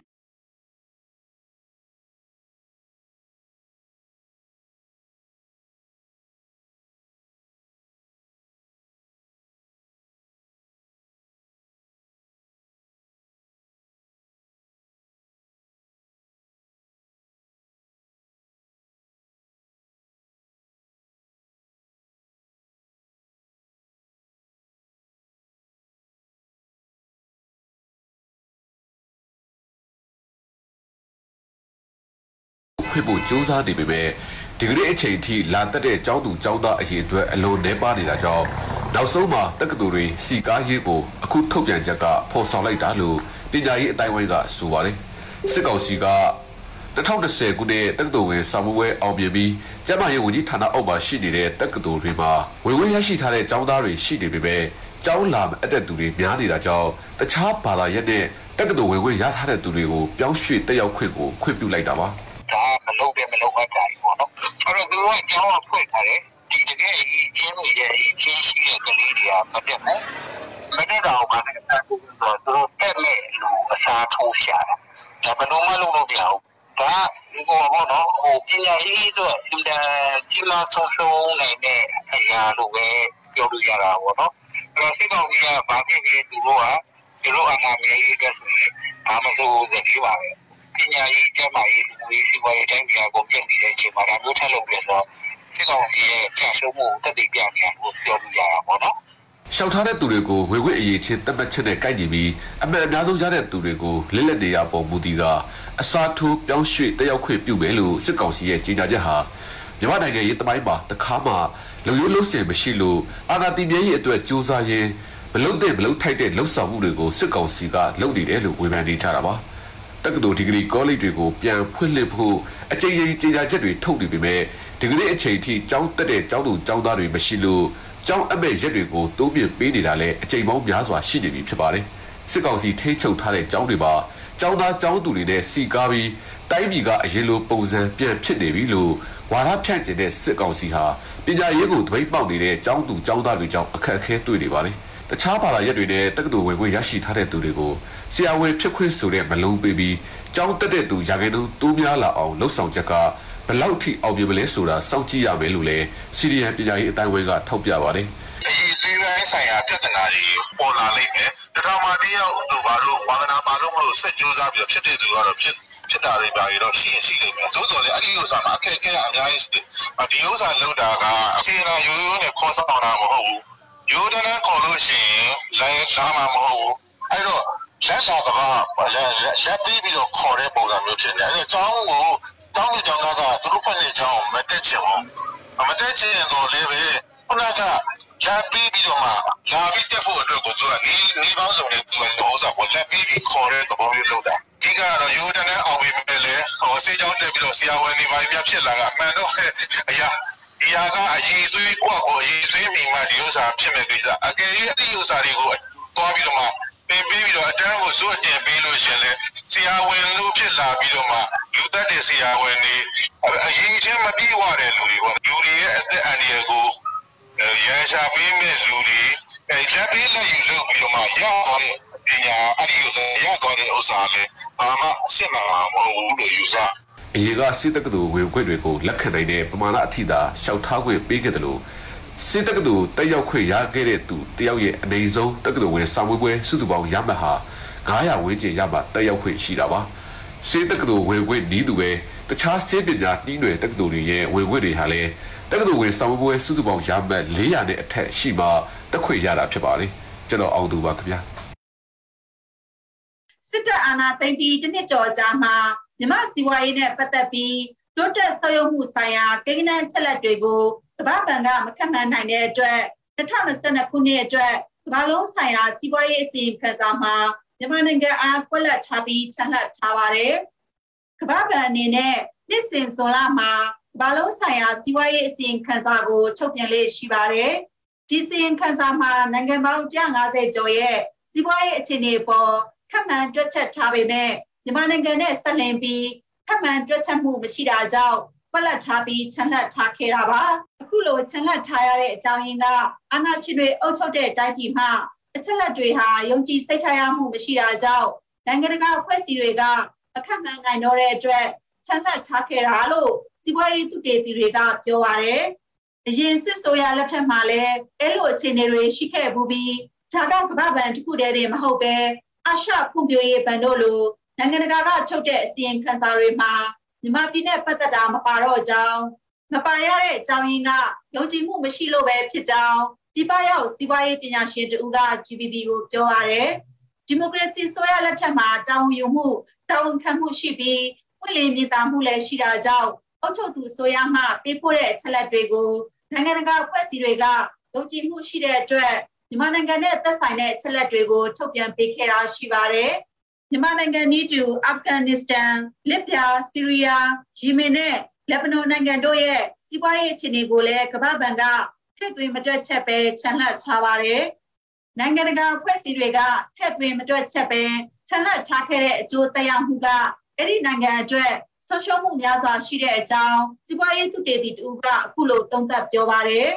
ခွင့်ဖို့ကြိုးစားနေပေမဲ့ဒီကနေ့အချိန်ထိလာတက်တဲ့ကျောင်းသူကျောင်းသားအရေးအတွက်အလွန်နှဲပါနေတာကြောင့်နောက်ဆုံးမှာတက္ကသိုလ်တွေစီကားရေးကိုအခုထုတ်ပြန်ချက်ကဖော်ဆောင်လိုက်တာလို့ပညာရေးအတိုင်းအဝိုင်းကဆိုပါတယ်စစ်ကောင်စီက2020ခုနှစ်တက္ကသိုလ်ဝင်စာမေးပွဲအောင်မြင်ပြီးကျန်းမာရေးဝန်ကြီးဌာနအောက်မှာရှိနေတဲ့တက္ကသိုလ်တွေမှာဝင်ရရှိထားတဲ့ကျောင်းသားတွေရှိနေပေမဲ့ကျောင်းလာမအပ်တဲ့သူတွေများနေတာကြောင့်တခြားဘာသာရပ်နဲ့တက္ကသိုလ်ဝင်ရထားတဲ့သူတွေကိုပြောင်းရွှေ့တက်ရောက်ခွင့်ကိုခွင့်ပြုလိုက်တာပါဒါမလုပ်တဲ့မလုပ်အပ်တာပေါ့နော်အဲ့တော့သူကအကြောင်းအဖွင့်ထားတယ်ဒီတကယ်အချင်းတွေရဲ့ချင်းရှိတဲ့ကလေးတွေကမတက်ဘူးမတက်တော့ဘာလဲဆိုတော့သူတို့တက်မဲ့လူအစားထိုးရှာတာဒါဘယ်လိုမှလုပ်လို့မရဘူးဒါဒီကောပေါ့နော်ဟိုပညာရေးအတွက်အင်တာကြီးမားဆုံးနိုင်တဲ့အရာလို့ပဲပြောလို့ရတာပေါ့နော်အဲ့တော့စိတ်ကောင်းကြီးကဘာဖြစ်ဖြစ်သူတို့အနာမည်ရေးအတွက်ဆိုရင်ဘာမစိုးစက်ကြီးပါပဲပညာရေးကျန်းမာရေးလူရေးစီးပွားရေးတိုင်းပြည်ကိုပြင်နေတဲ့အချိန်မှာဒါမျိုးထပ်လုပ်ပြီးဆိုစစ်ကောင်စီရဲ့ကြာရှုံးမှုတက်တည်ပြနေကိုပြောလို့ရတာပေါ့နော်ရှောက်ထားတဲ့သူတွေကိုဝေဝေအရေးချင်းတက်ပတ်ချက်နဲ့ကိုက်ညီပြီးအမှန်အများဆုံးရတဲ့သူတွေကိုလက်လက်နေရပုံမူတည်ကအစားထိုးပြောင်းရွှေ့တက်ရောက်ခွင့်ပြုမယ်လို့စစ်ကောင်စီရဲ့ကြေညာချက်ဟာမြန်မာနိုင်ငံရေးတမိုင်းမှာတခါမှလူရိုးလုံးစင်မရှိလို့အာဏာတည်မြဲရေးအတွက်ကြိုးစားရင်းမလုံတဲ့မလုံထိုက်တဲ့လှုပ်ဆောင်မှုတွေကိုစစ်ကောင်စီကလုပ်နေတယ်လို့ဝေဖန်နေကြတာပါတက္ကသိုလ်ဒီဂရီကောလိပ်တွေကိုပြန်ဖွင့်လှစ်ဖို့အကြိမ်ကြိမ်ကြေညာချက်တွေထုတ်နေပေမဲ့ဒီကနေ့အချိန်ထိကျောင်းတက်တဲ့ကျောင်းသူကျောင်းသားတွေမရှိလို့ကျောင်းအပ်မဲ့ရက်တွေကိုတိုးပြပေးနေတာလည်းအကြိမ်ပေါင်းများစွာရှိနေပြီဖြစ်ပါတယ်စစ်ကောင်စီထိချုပ်ထားတဲ့ကျောင်းတွေမှာကျောင်းသားကျောင်းသူတွေနဲ့စီကားပြီးတိုင်းပြည်ကအရင်လိုပုံစံပြန်ဖြစ်နေပြီလို့ဝါဒဖြန့်ကျင်တဲ့စစ်ကောင်စီဟာပညာရေးကိုတပိတ်ပေါက်နေတဲ့ကျောင်းသူကျောင်းသားတွေကြောင့်အခက်အခဲတွေ့နေပါတယ်တခြားဘာသာရပ်တွေနဲ့တက္ကသိုလ်ဝင်ခွင့်ရရှိထားတဲ့သူတွေကိုဆရာဝန်ဖြစ်ခွင့်ဆိုတဲ့မလုံးပေးပြီးကျောင်းတက်တဲ့သူရာခိုင်နှုန်းတိုးများလာအောင်လှုပ်ဆောင်ချက်ကဘယ်လောက်ထိအောင်မြင်မလဲဆိုတာစောင့်ကြည့်ရမယ်လို့လည်းစီရီယန်ပညာရေးအတိုင်းအဝိုင်းကထောက်ပြပါတယ်။ဒီပိုင်းဆိုင်ရာပြဿနာတွေပေါ်လာလိမ့်မယ်။ဒါမှမဟုတ်တရားဥပဒေဘာလို့ဝါဒနာပါလို့မလို့ဆက်ကြိုးစားပြီးဖြစ်တဲ့သူကတော့ဖြစ်တာတွေပါရတော့ရှိလိမ့်မယ်။သို့တော်လည်းအဲ့ဒီဥစ္စာမှာအခက်အခဲအများကြီးရှိတယ်။ဒီဥစ္စာလောက်တာကအစီအစဉ်ရိုးရိုးနဲ့ခေါ်ဆောင်တာမဟုတ်ဘူး။ရိုးတန်းခေါ်လို့ရှိရင်လည်းရှားမှာမဟုတ်ဘူး။အဲ့တော့လက်တော်ကလက်ပြီးတော့ခေါ်တဲ့ပုံစံမျိုးဖြစ်နေတယ်။အဲ့တော့ကျောင်းကိုတောင်းကြောင်းကသူတို့ဖွင့်နေကြောင်းမတက်ချင်ဘူး။မတက်ချင်တော့လည်းပဲခုနကလက်ပြီးတော့မှလာပြီးတက်ဖို့အတွက်ကိုသူကနေပေါင်းစုံနဲ့သူကဥစ္စာကိုလက်ပြီးခေါ်တဲ့သဘောမျိုးလုပ်တာ။ဒီကတော့ရိုးတန်းနဲ့အောင်ပြီးမယ်လေ။စေးကြောင်းတက်ပြီးတော့ဆရာဝန်တွေပိုင်းများဖြစ်လာတာမှန်တော့အရာဒီဟာကအရေးသွေးကွက်ကိုအရေးသွေးမိမှဒီဥစ္စာဖြစ်မဲ့ကိစ္စအကယ်၍ဒီဥစ္စာတွေကိုသွားပြီးတော့မှပင်ပြီးတော့အတန်းကိုစွတ်တင်ပေးလို့ရှင်လေဆရာဝန်လို့ဖြစ်လာပြီးတော့မှလူသက်တဲ့ဆရာဝန်တွေအရေးချင်းမပြေဝတဲ့လူတွေပေါ့လူတွေရဲ့အသက်အန္တရာယ်ကိုရန်ရှာပေးမဲ့လူတွေလက်ပေးလက်ယူလုပ်ပြီးတော့မှရတော့တဲ့ပညာအဲ့ဒီဥစ္စာရတော့တဲ့ဥစ္စာလေဘာမှစစ်မှန်မှာမဟုတ်ဘူးလို့ယူဆအရေးကစစ်တက္ကသိုလ်ဝင်ခွင့်တွေကိုလက်ခံနိုင်တဲ့ပမာဏအထိသာရှောက်ထားခွင့်ပေးခဲ့တယ်လို့စစ်တက္ကသိုလ်တက်ရောက်ခွင့်ရခဲ့တဲ့သူတယောက်ရဲ့အနေဆုံးတက္ကသိုလ်ဝင်စာမေးပွဲစုစုပေါင်းရမှတ်ဟာ900ဝန်းကျင်ရမှတက်ရောက်ခွင့်ရှိတာပါစစ်တက္ကသိုလ်ဝင်ခွင့်နီးသူပဲတခြားစစ်ပညာနှီးနွယ်တက္ကသိုလ်တွေရဲ့ဝင်ခွင့်တွေဟာလည်းတက္ကသိုလ်ဝင်စာမေးပွဲစုစုပေါင်းရမှတ်400နဲ့အထက်ရှိမှတက်ခွင့်ရတာဖြစ်ပါတယ်ကျွန်တော်အောင်သူပါခင်ဗျာစစ်တပ်အာဏာသိမ်းပြီးတစ်နှစ်ကျော်ကြာမှာမြန်မာစီးပွားရေးနဲ့ပတ်သက်ပြီးတိုးတက်ဆောက်လုပ်မှုဆိုင်ရာကိန်းဂဏန်းချက်လက်တွေကိုကမ္ဘာ့ဘဏ်ကမခန့်မှန်းနိုင်တဲ့အတွက်2022ခုနှစ်အတွက်ကမ္ဘာလုံးဆိုင်ရာစီးပွားရေးအစီရင်ခံစာမှာမြန်မာနိုင်ငံအားကွက်လက်ထားပြီးချန်လှပ်ထားပါတယ်ကမ္ဘာ့ဘဏ်အနေနဲ့နှစ်စဉ်ဇွန်လမှာကမ္ဘာလုံးဆိုင်ရာစီးပွားရေးအစီရင်ခံစာကိုထုတ်ပြန်လေ့ရှိပါတယ်ဒီအစီရင်ခံစာမှာနိုင်ငံပေါင်း150ကျော်ရဲ့စီးပွားရေးအခြေအနေပေါ်ခန့်မှန်းတွက်ချက်ထားပေမဲ့မြန်မာနိုင်ငံနဲ့ဆက်လျင်ပြီးခန့်မှန်းတွက်ချက်မှုမရှိတာကြောင့်ကွက်လက်ထားပြီးချန်လှပ်ထားခဲ့တာပါအခုလိုချန်လှပ်ထားရတဲ့အကြောင်းရင်းကအာဏာရှင်တွေအုပ်ချုပ်တဲ့တိုင်းပြည်မှာအချက်လက်တွေဟာယုံကြည်စိတ်ချရမှုမရှိတာကြောင့်နိုင်ငံတကာအဖွဲ့အစည်းတွေကအခက်မှန်နိုင်တော့တဲ့အတွက်ချန်လှပ်ထားခဲ့တာလို့စီးပွားရေးသုတေသီတွေကပြောပါတယ်အရင်စစ်ဆိုရလက်ထက်မှာလည်းအဲ့လိုအခြေအနေတွေရှိခဲ့ဘူးပြီးဂျာကောက်ကမ္ဘာ့ဘဏ်တစ်ခုတည်းတင်မဟုတ်ပဲအာရှဖွံ့ဖြိုးရေးဘဏ်တို့လိုနိုင်ငံတကာကထုတ်တဲ့အစီရင်ခံစာတွေမှာမြန်မာပြည်နဲ့ပတ်သက်တာမပါတော့ကြောင်းမပါရတဲ့အကြောင်းရင်းကယုံကြည်မှုမရှိလို့ပဲဖြစ်ကြောင်းဒီပရောက်စီးပွားရေးပညာရှင်တူက GBB ကိုပြောရတယ်ဒီမိုကရေစီဆိုရလက်ထက်မှာတာဝန်ယူမှုတာဝန်ခံမှုရှိပြီးပွင့်လင်းမြင်သာမှုလည်းရှိတာကြောင့်အုပ်ချုပ်သူဆိုရမှပေးပို့တဲ့အချက်လက်တွေကိုနိုင်ငံတကာအဖွဲ့အစည်းတွေကယုံကြည်မှုရှိတဲ့အတွက်မြန်မာနိုင်ငံနဲ့သက်ဆိုင်တဲ့အချက်လက်တွေကိုထုတ်ပြန်ပေးခဲ့တာရှိပါတယ်မြန်မာနိုင်ငံနည်းတူအာဖဂန်နစ္စတန်လစ်ဗျာဆီးရီးယားယီမင်နဲ့လက်ဘနွန်နိုင်ငံတို့ရဲ့စီးပွားရေးအခြေအနေကိုလည်းကမ္ဘာ့ဘဏ်ကထည့်သွင်းမတွက်ချက်ပဲချန်လှပ်ထားပါတယ်နိုင်ငံတကာအဖွဲ့အစည်းတွေကထည့်သွင်းမတွက်ချက်ပဲချန်လှပ်ထားခဲ့တဲ့အကျိုးသက်ရောက်မှုကအဲ့ဒီနိုင်ငံအတွက်ဆုံးရှုံးမှုများစွာရှိတဲ့အကြောင်းစီးပွားရေးသုတေသီတူကအခုလိုသုံးသပ်ပြောပါတယ်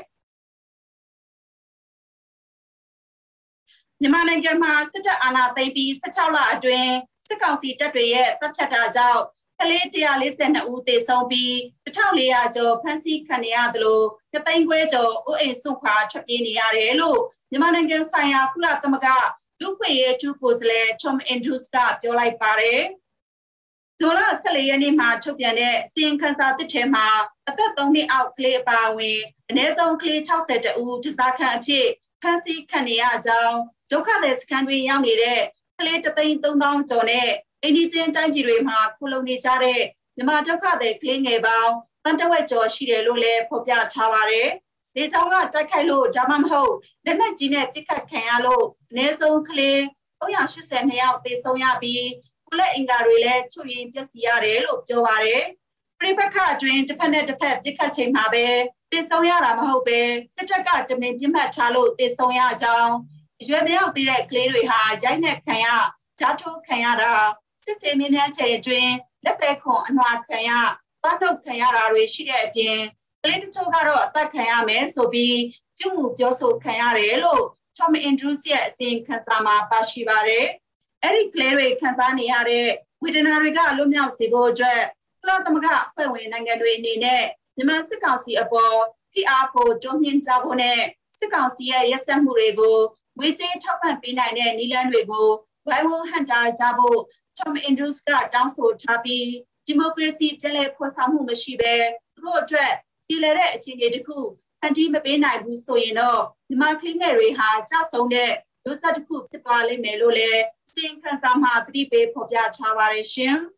မြန်မာနိုင်ငံမှာစစ်တပ်အာဏာသိမ်းပြီး16လအတွင်းစစ်ကောင်စီတပ်တွေရဲ့တပ်ဖြတ်တာကြောင့်ကလေး142ဦးသေဆုံးပြီး1400ကျော်ဖမ်းဆီးခံရသလို2သိန်းခွဲကျော်အိုးအိမ်စွန့်ခွာထွက်ပြေးနေရတယ်လို့မြန်မာနိုင်ငံဆိုင်ရာကုလသမဂ္ဂလူ့အခွင့်အရေးအထူးကိုယ်စားလှယ် Tom Andrews ကပြောလိုက်ပါတယ်။ဇွန်လ14ရက်နေ့မှာထုတ်ပြန်တဲ့အစီရင်ခံစာသစ်ထဲမှာအသက်3နှစ်အောက်ကလေးအပါအဝင်အနည်းဆုံးကလေး62ဦးတစားခံအဖြစ်ဖမ်းဆီးခံရကြောင်းဒုက္ခသည်စခန်းတွင်ရောက်နေတဲ့ကလေး3,300,000ကျော်နဲ့အိန္ဒိချင်းတိုင်းပြည်တွေမှာခုလုံနေကြတဲ့မြန်မာဒုက္ခသည်ကလေးငယ်ပေါင်းတဝက်ကျော်ရှိတယ်လို့လည်းဖော်ပြထားပါတယ်။လေကြောင်းကတိုက်ခိုက်လို့ဒါမှမဟုတ်လက်နက်ကြီးနဲ့ပစ်ခတ်ခံရလို့အနည်းဆုံးကလေး382ယောက်သေဆုံးရပြီးကုလအင်္ဂါတွေလည်းချွတ်ယွင်းပျက်စီးရတယ်လို့ပြောပါတယ်။ပြိပခအတွင်းတစ်ဖက်နဲ့တစ်ဖက်ပစ်ခတ်ချိန်မှာပဲသေဆုံးရတာမဟုတ်ပဲစစ်တပ်ကတမင်ပြစ်မှတ်ထားလို့သေဆုံးရကြောင်းရွယ်မရောက်သေးတဲ့ကလေးတွေဟာရိုက်နှက်ခံရဓာတ်ထိုးခံရတာစစ်ဆေးမြန်းချေအတွင်းလက်ပဲခွန်အနှွာခံရပတ်နှုတ်ခံရတာတွေရှိတဲ့အပြင်ကလေးတချို့ကတော့အသက်ခံရမယ်ဆိုပြီးကျူးမှုပြောဆိုခံရတယ်လို့ Tom Andrews ရဲ့အစီရင်ခံစာမှာပါရှိပါတယ်။အဲ့ဒီကလေးတွေခံစားနေရတဲ့ဝေဒနာတွေကလွတ်မြောက်စေဖို့အတွက်ကုလသမဂ္ဂအဖွဲ့ဝင်နိုင်ငံတွေအနေနဲ့မြန်မာစစ်ကောင်စီအပေါ်ဖိအားပိုတွန်းမြင့်ကြဖို့နဲ့စစ်ကောင်စီရဲ့ရက်စက်မှုတွေကိုဝေကြေးထောက်ပံ့ပေးနိုင်တဲ့နည်းလမ်းတွေကိုဝိုင်းဝန်းဟန့်တားကြဖို့ Tom Andrews ကတောင်းဆိုထားပြီးဒီမိုကရေစီပြည်လည်ဖော်ဆောင်မှုမရှိဘဲသူတို့အတွက်ပြည်လည်တဲ့အခြေအနေတစ်ခုဖန်တီးမပေးနိုင်ဘူးဆိုရင်တော့မြန်မာကလေးငယ်တွေဟာကြောက်ဆုံးတဲ့လူဆက်တစ်ခုဖြစ်သွားလိမ့်မယ်လို့လည်းအစီရင်ခံစာမှာသတိပေးဖော်ပြထားပါတယ်ရှင်။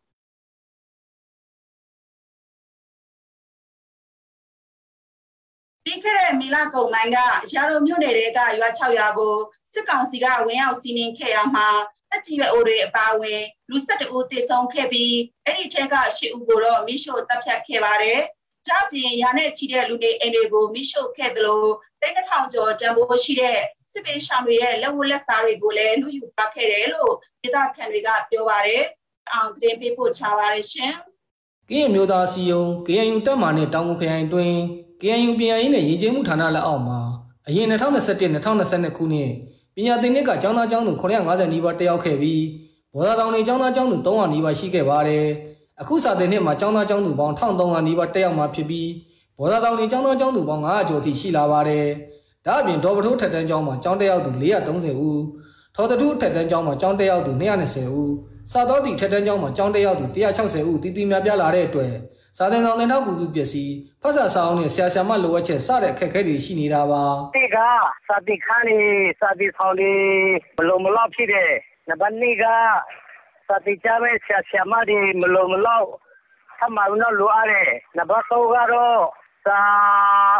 ပြီးခဲ့တဲ့မေလကုန်ပိုင်းကရာတော်မြို့နယ်တွေကရွာ6ရွာကိုစစ်ကောင်စီကဝင်ရောက်စီးနင်းခဲ့ရမှာအကြီးရွယ်အိုတွေအပါအဝင်လူ12ဦးသေဆုံးခဲ့ပြီးအဲ့ဒီထဲက8ဦးကိုတော့မိရှို့တပ်ဖြတ်ခဲ့ပါတယ်။ကြားပြင်ရာနဲ့ချီတဲ့လူတွေအိမ်တွေကိုမိရှို့ခဲ့သလို3000ကျော်တန်ဖိုးရှိတဲ့စစ်ပေးရှောင်တွေရဲ့လက်ဝတ်လက်စားတွေကိုလည်းလူယူပါခဲ့တယ်လို့ဒေသခံတွေကပြောပါတယ်။အောင်သတင်းပေးပို့ချပါတယ်ရှင်။ကရင်မျိုးသားစီယုံ KNU တပ်မှနဲ့တောင်ငူခရိုင်တွင် KNU ပညာရေးနဲ့ရည်ကြည်မှုဌာနလက်အောက်မှာအရင်2021-2022ခုနှစ်ပညာသင်နှစ်ကကျောင်းသားကျောင်းသူ950နီးပါးတက်ရောက်ခဲ့ပြီးဘော်ဒါတောင်တွေကျောင်းသားကျောင်းသူ300နီးပါးရှိခဲ့ပါတယ်။အခုစာသင်နှစ်မှာကျောင်းသားကျောင်းသူပေါင်း1300နီးပါးတက်ရောက်မှာဖြစ်ပြီးဘော်ဒါတောင်တွေကျောင်းသားကျောင်းသူပေါင်း900ကျော်အထိရှိလာပါတယ်။ဒါ့အပြင်ဒေါ်ပထိုးထက်တန်းကျောင်းမှာကျောင်းတက်ရောက်သူ430ဦး၊ထော်တထုထက်တန်းကျောင်းမှာကျောင်းတက်ရောက်သူ220ဦး၊စာတော်တီထက်တန်းကျောင်းမှာကျောင်းတက်ရောက်သူ160ဦးတည်တည်များပြားလာတဲ့အတွက်စာသင်ဆောင်တင်ထောက်ကူပြုပစ္စည်းဖတ်စာစာအုပ်နဲ့ဆရာဆရာမလိုအပ်ချက်စတဲ့အခက်အခဲတွေရှိနေတာပါ။ဒီကစာတိခန်းလေးစာတိဆောင်လေးမလုံမလောက်ဖြစ်တယ်။နံပါတ်2ကစာတိကျမဲ့ဆရာဆရာမတွေမလုံမလောက်ထပ်မံတော့လိုအပ်တယ်။နံပါတ်3ကတော့စာ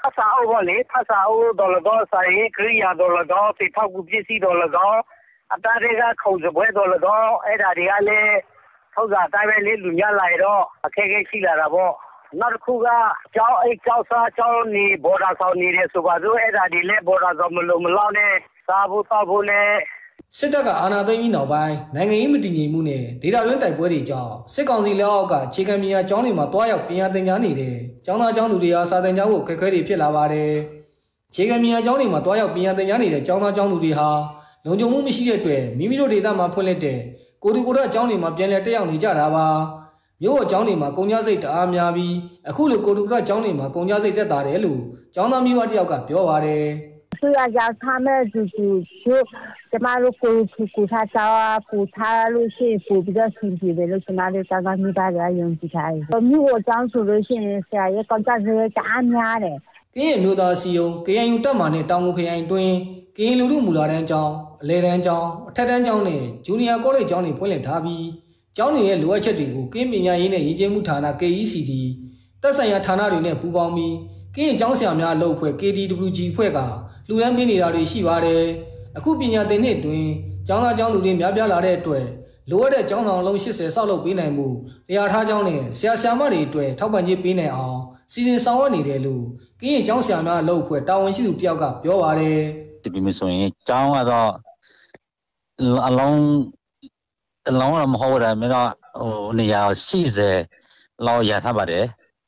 ဆာအိုပေါ့လေဖတ်စာအိုဒေါ်လာတော့ဆိုင်ခရီးယာဒေါ်လာတော့တိထောက်ကူပစ္စည်းဒေါ်လာတော့အတားတွေကခုံစပွဲဒေါ်လာတော့အဲ့ဒါတွေကလည်းထောက်စာတိုင်းပဲလေးလူများလာတော့အခက်အခဲရှိလာတာပေါ့နောက်တစ်ခုကကျောင်းအိတ်ကျောင်းစားကျောင်းနေဘော်ဒါဆောင်နေတယ်ဆိုပါစို့အဲ့ဒါဒီလည်းဘော်ဒါဆောင်မလို့မလောက်နဲ့စားဖို့တောက်ဖို့နဲ့စစ်တပ်ကအာဏာသိမ်းပြီးနောက်ပိုင်းနိုင်ငံရေးမတည်ငြိမ်မှုနဲ့ဒေသတွင်းတိုက်ပွဲတွေကြောင့်စစ်ကောင်စီလက်အောက်ကခြေခံပညာကျောင်းတွေမှာတွားရောက်ပညာသင်ကြားနေတဲ့ကျောင်းသားကျောင်းသူတွေဟာစာသင်ကြားဖို့အခက်အခဲတွေဖြစ်လာပါတယ်။ခြေခံပညာကျောင်းတွေမှာတွားရောက်ပညာသင်ကြားနေတဲ့ကျောင်းသားကျောင်းသူတွေဟာလုံခြုံမှုမရှိတဲ့အတွက်မိမိတို့ဒေသမှာဖွင့်လှစ်တဲ့ကိုရီကိုရကျောင်းတွေမှာပြန်လည်တက်ရောက်နေကြတာပါ။မြို့ကျောင်းတွေမှာကုန်ကျစရိတ်တအားများပြီးအခုလိုကိုရီကိုရကျောင်းတွေမှာကုန်ကျစရိတ်တက်တာတယ်လို့ကျောင်းသားမိဘတယောက်ကပြောပါတယ်။是要叫他们就怎么如果他招啊，他路线比较清楚的，路线那里刚刚你大家用起来。如果讲出路线是也刚刚是加များတယ်။ကင်းမြို့သားစီယုံ KNU တပ်မှနဲ့တောင်ငူခရိုင်တွင်ကင်းလူလူမူလာတန်းကျောင်းအလဲတန်းကျောင်းအထက်တန်းကျောင်းနဲ့ဂျူနီယာကောလိပ်ကျောင်းတွေဖွင့်လှစ်ထားပြီးကျောင်းတွေရဲ့လိုအပ်ချက်တွေကိုကင်းပညာရေးနဲ့ရည်ကျင်းမှုဌာန KECD တပ်ဆိုင်ရာဌာနတွေနဲ့ပူးပေါင်းပြီးကင်းကျောင်းဆရာများအလုပ်အဖွဲ့ KDWG အဖွဲ့ကလူရန်ပေးနေတာတွေရှိပါတယ်အခုပညာသင်နှစ်တွင်ကျောင်းသားကျောင်းသူတွေများပြားလာတဲ့အတွက်လိုအပ်တဲ့ကျောင်းဆောင်လုံး80ဆောက်လုပ်ပေးနိုင်မှုတရားထားကျောင်းနဲ့ဆရာဆရာမတွေအတွက်ထောက်ပံ့ကြေးပေးနိုင်အောင်စီစဉ်ဆောင်ရွက်နေတယ်လို့ကင်းကျောင်းဆရာများအလုပ်အဖွဲ့တာဝန်ရှိသူတယောက်ကပြောပါတယ်ဒီပြမဆိုရင်ကျောင်းကတော့အလုံးတော့မဟုတ်တယ်မင်းတော့နေရာ80လောက်ရထားပါတယ်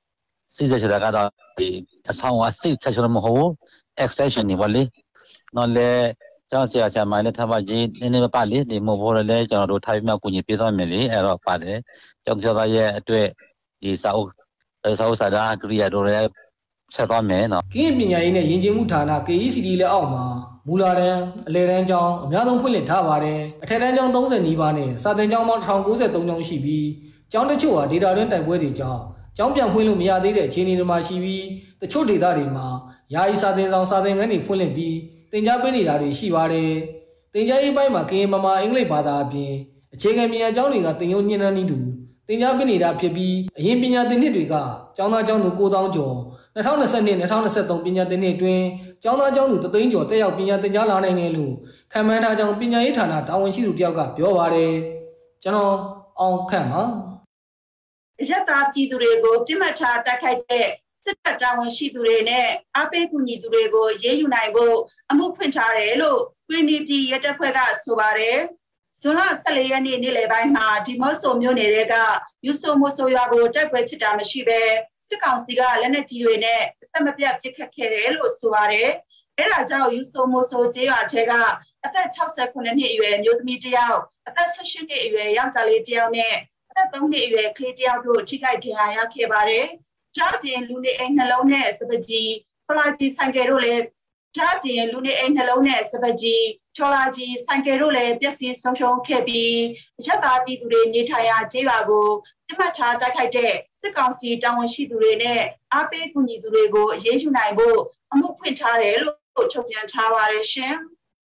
80ဆိုတာကတော့ဒီအဆောင်အသစ်ချက်ချင်မဟုတ် extension နေပါလေနော်လေကျောင်းဆရာဆရာမလည်းထားပါကြီးနည်းနည်းပါလေဒီမို့ဘောလည်းကျွန်တော်တို့ထိုင်မြောက်ကူညီပေးသွားမယ်လေအဲ့တော့ပါတယ်ကျောင်းကျောင်းရဲ့အတွက်ဒီစာအုပ်စာသားကရိယာတို့လည်းဆက်သွားမယ်နော်ကင်းပညာရေးနဲ့ယဉ်ကျေးမှုဌာန KECD လက်အောက်မှာမူလာတန်းအလယ်တန်းကျောင်းအများဆုံးဖွင့်လှစ်ထားပါတယ်အထက်တန်းကျောင်း30နီးပါးနဲ့စာသင်ကျောင်းပေါင်း1093ကျောင်းရှိပြီးကျောင်းတချို့ဟာဒေတာတွင်းတိုက်ပွဲတွေကြောင့်ကျောင်းပြန်ဖွင့်လို့မရသေးတဲ့အခြေအနေတွေမှာရှိပြီးတချို့ဒေသတွေမှာယာယီစာသင်ဆောင်စာသင်ခန်းတွေဖွင့်လှစ်ပြီးသင်ကြားပေးနေတာတွေရှိပါတယ်သင်ကြားရေးပိုင်းမှာကရင်မမာအင်္ဂလိပ်ဘာသာအပြင်အခြေခံပညာကျောင်းတွေကသင်ရိုးညှဉ်းနှန်းနည်းတူသင်ကြားပေးနေတာဖြစ်ပြီးအရင်ပညာသင်နှစ်တွေကကျောင်းသားကျောင်းသူ9000ကျော်2022-2023ပညာသင်နှစ်အတွင်းကျောင်းသားကျောင်းသူ3သိန်းကျော်တက်ရောက်ပညာသင်ကြားလာနိုင်တယ်လို့ခံမှန်းထားကြောင်းပညာရေးဌာနတာဝန်ရှိသူတယောက်ကပြောပါတယ်ကျွန်တော်အောင်ခန့်ပါရက်သားပြည်သူတွေကိုပြစ်မှတ်ထားတိုက်ခိုက်တဲ့စစ်တပ်တာဝန်ရှိသူတွေနဲ့အားပေးကူညီသူတွေကိုရေးယူနိုင်ဖို့အမှုဖွင့်ထားတယ်လို့ကွင်းပြည်ရဲတပ်ဖွဲ့ကဆိုပါတယ်။ဇွန်လ14ရက်နေ့နေ့လယ်ပိုင်းမှာဒီမော့ဆိုမြို့နယ်ကယူဆိုမိုဆိုရွာကိုတိုက်ပွဲဖြစ်တာမရှိဘဲစစ်ကောင်စီကလက်နက်ကြီးတွေနဲ့အဆက်မပြတ်ပစ်ခတ်ခဲ့တယ်လို့ဆိုပါတယ်။အဲဒါကြောင့်ယူဆိုမိုဆိုကျေးရွာထဲကအသက်68နှစ်အရွယ်မျိုးသမီးတစ်ယောက်အသက်18နှစ်အရွယ်ယောက်ျားလေးတစ်ယောက်နဲ့အသက်3နှစ်အရွယ်ကလေးတစ်ယောက်တို့ထိခိုက်ဒဏ်ရာရခဲ့ပါတယ်။ကြားပြင်လူနေအိမ်နှလုံးနဲ့စပကြီးဖလာကြီးဆိုင်ကယ်တို့လည်းကြားပြင်လူနေအိမ်နှလုံးနဲ့စပကြီးချောလာကြီးဆိုင်ကယ်တို့လည်းပျက်စီးဆုံးရှုံးခဲ့ပြီးရက်သားပြည်သူတွေနေထိုင်ရာကျေးရွာကိုပြစ်မှတ်ထားတိုက်ခိုက်တဲ့စစ်ကောင်စီတာဝန်ရှိသူတွေနဲ့အားပေးကူညီသူတွေကိုအရေးယူနိုင်ဖို့အမှုဖွင့်ထားတယ်လို့ထုတ်ပြန်ထားပါတယ်ရှင်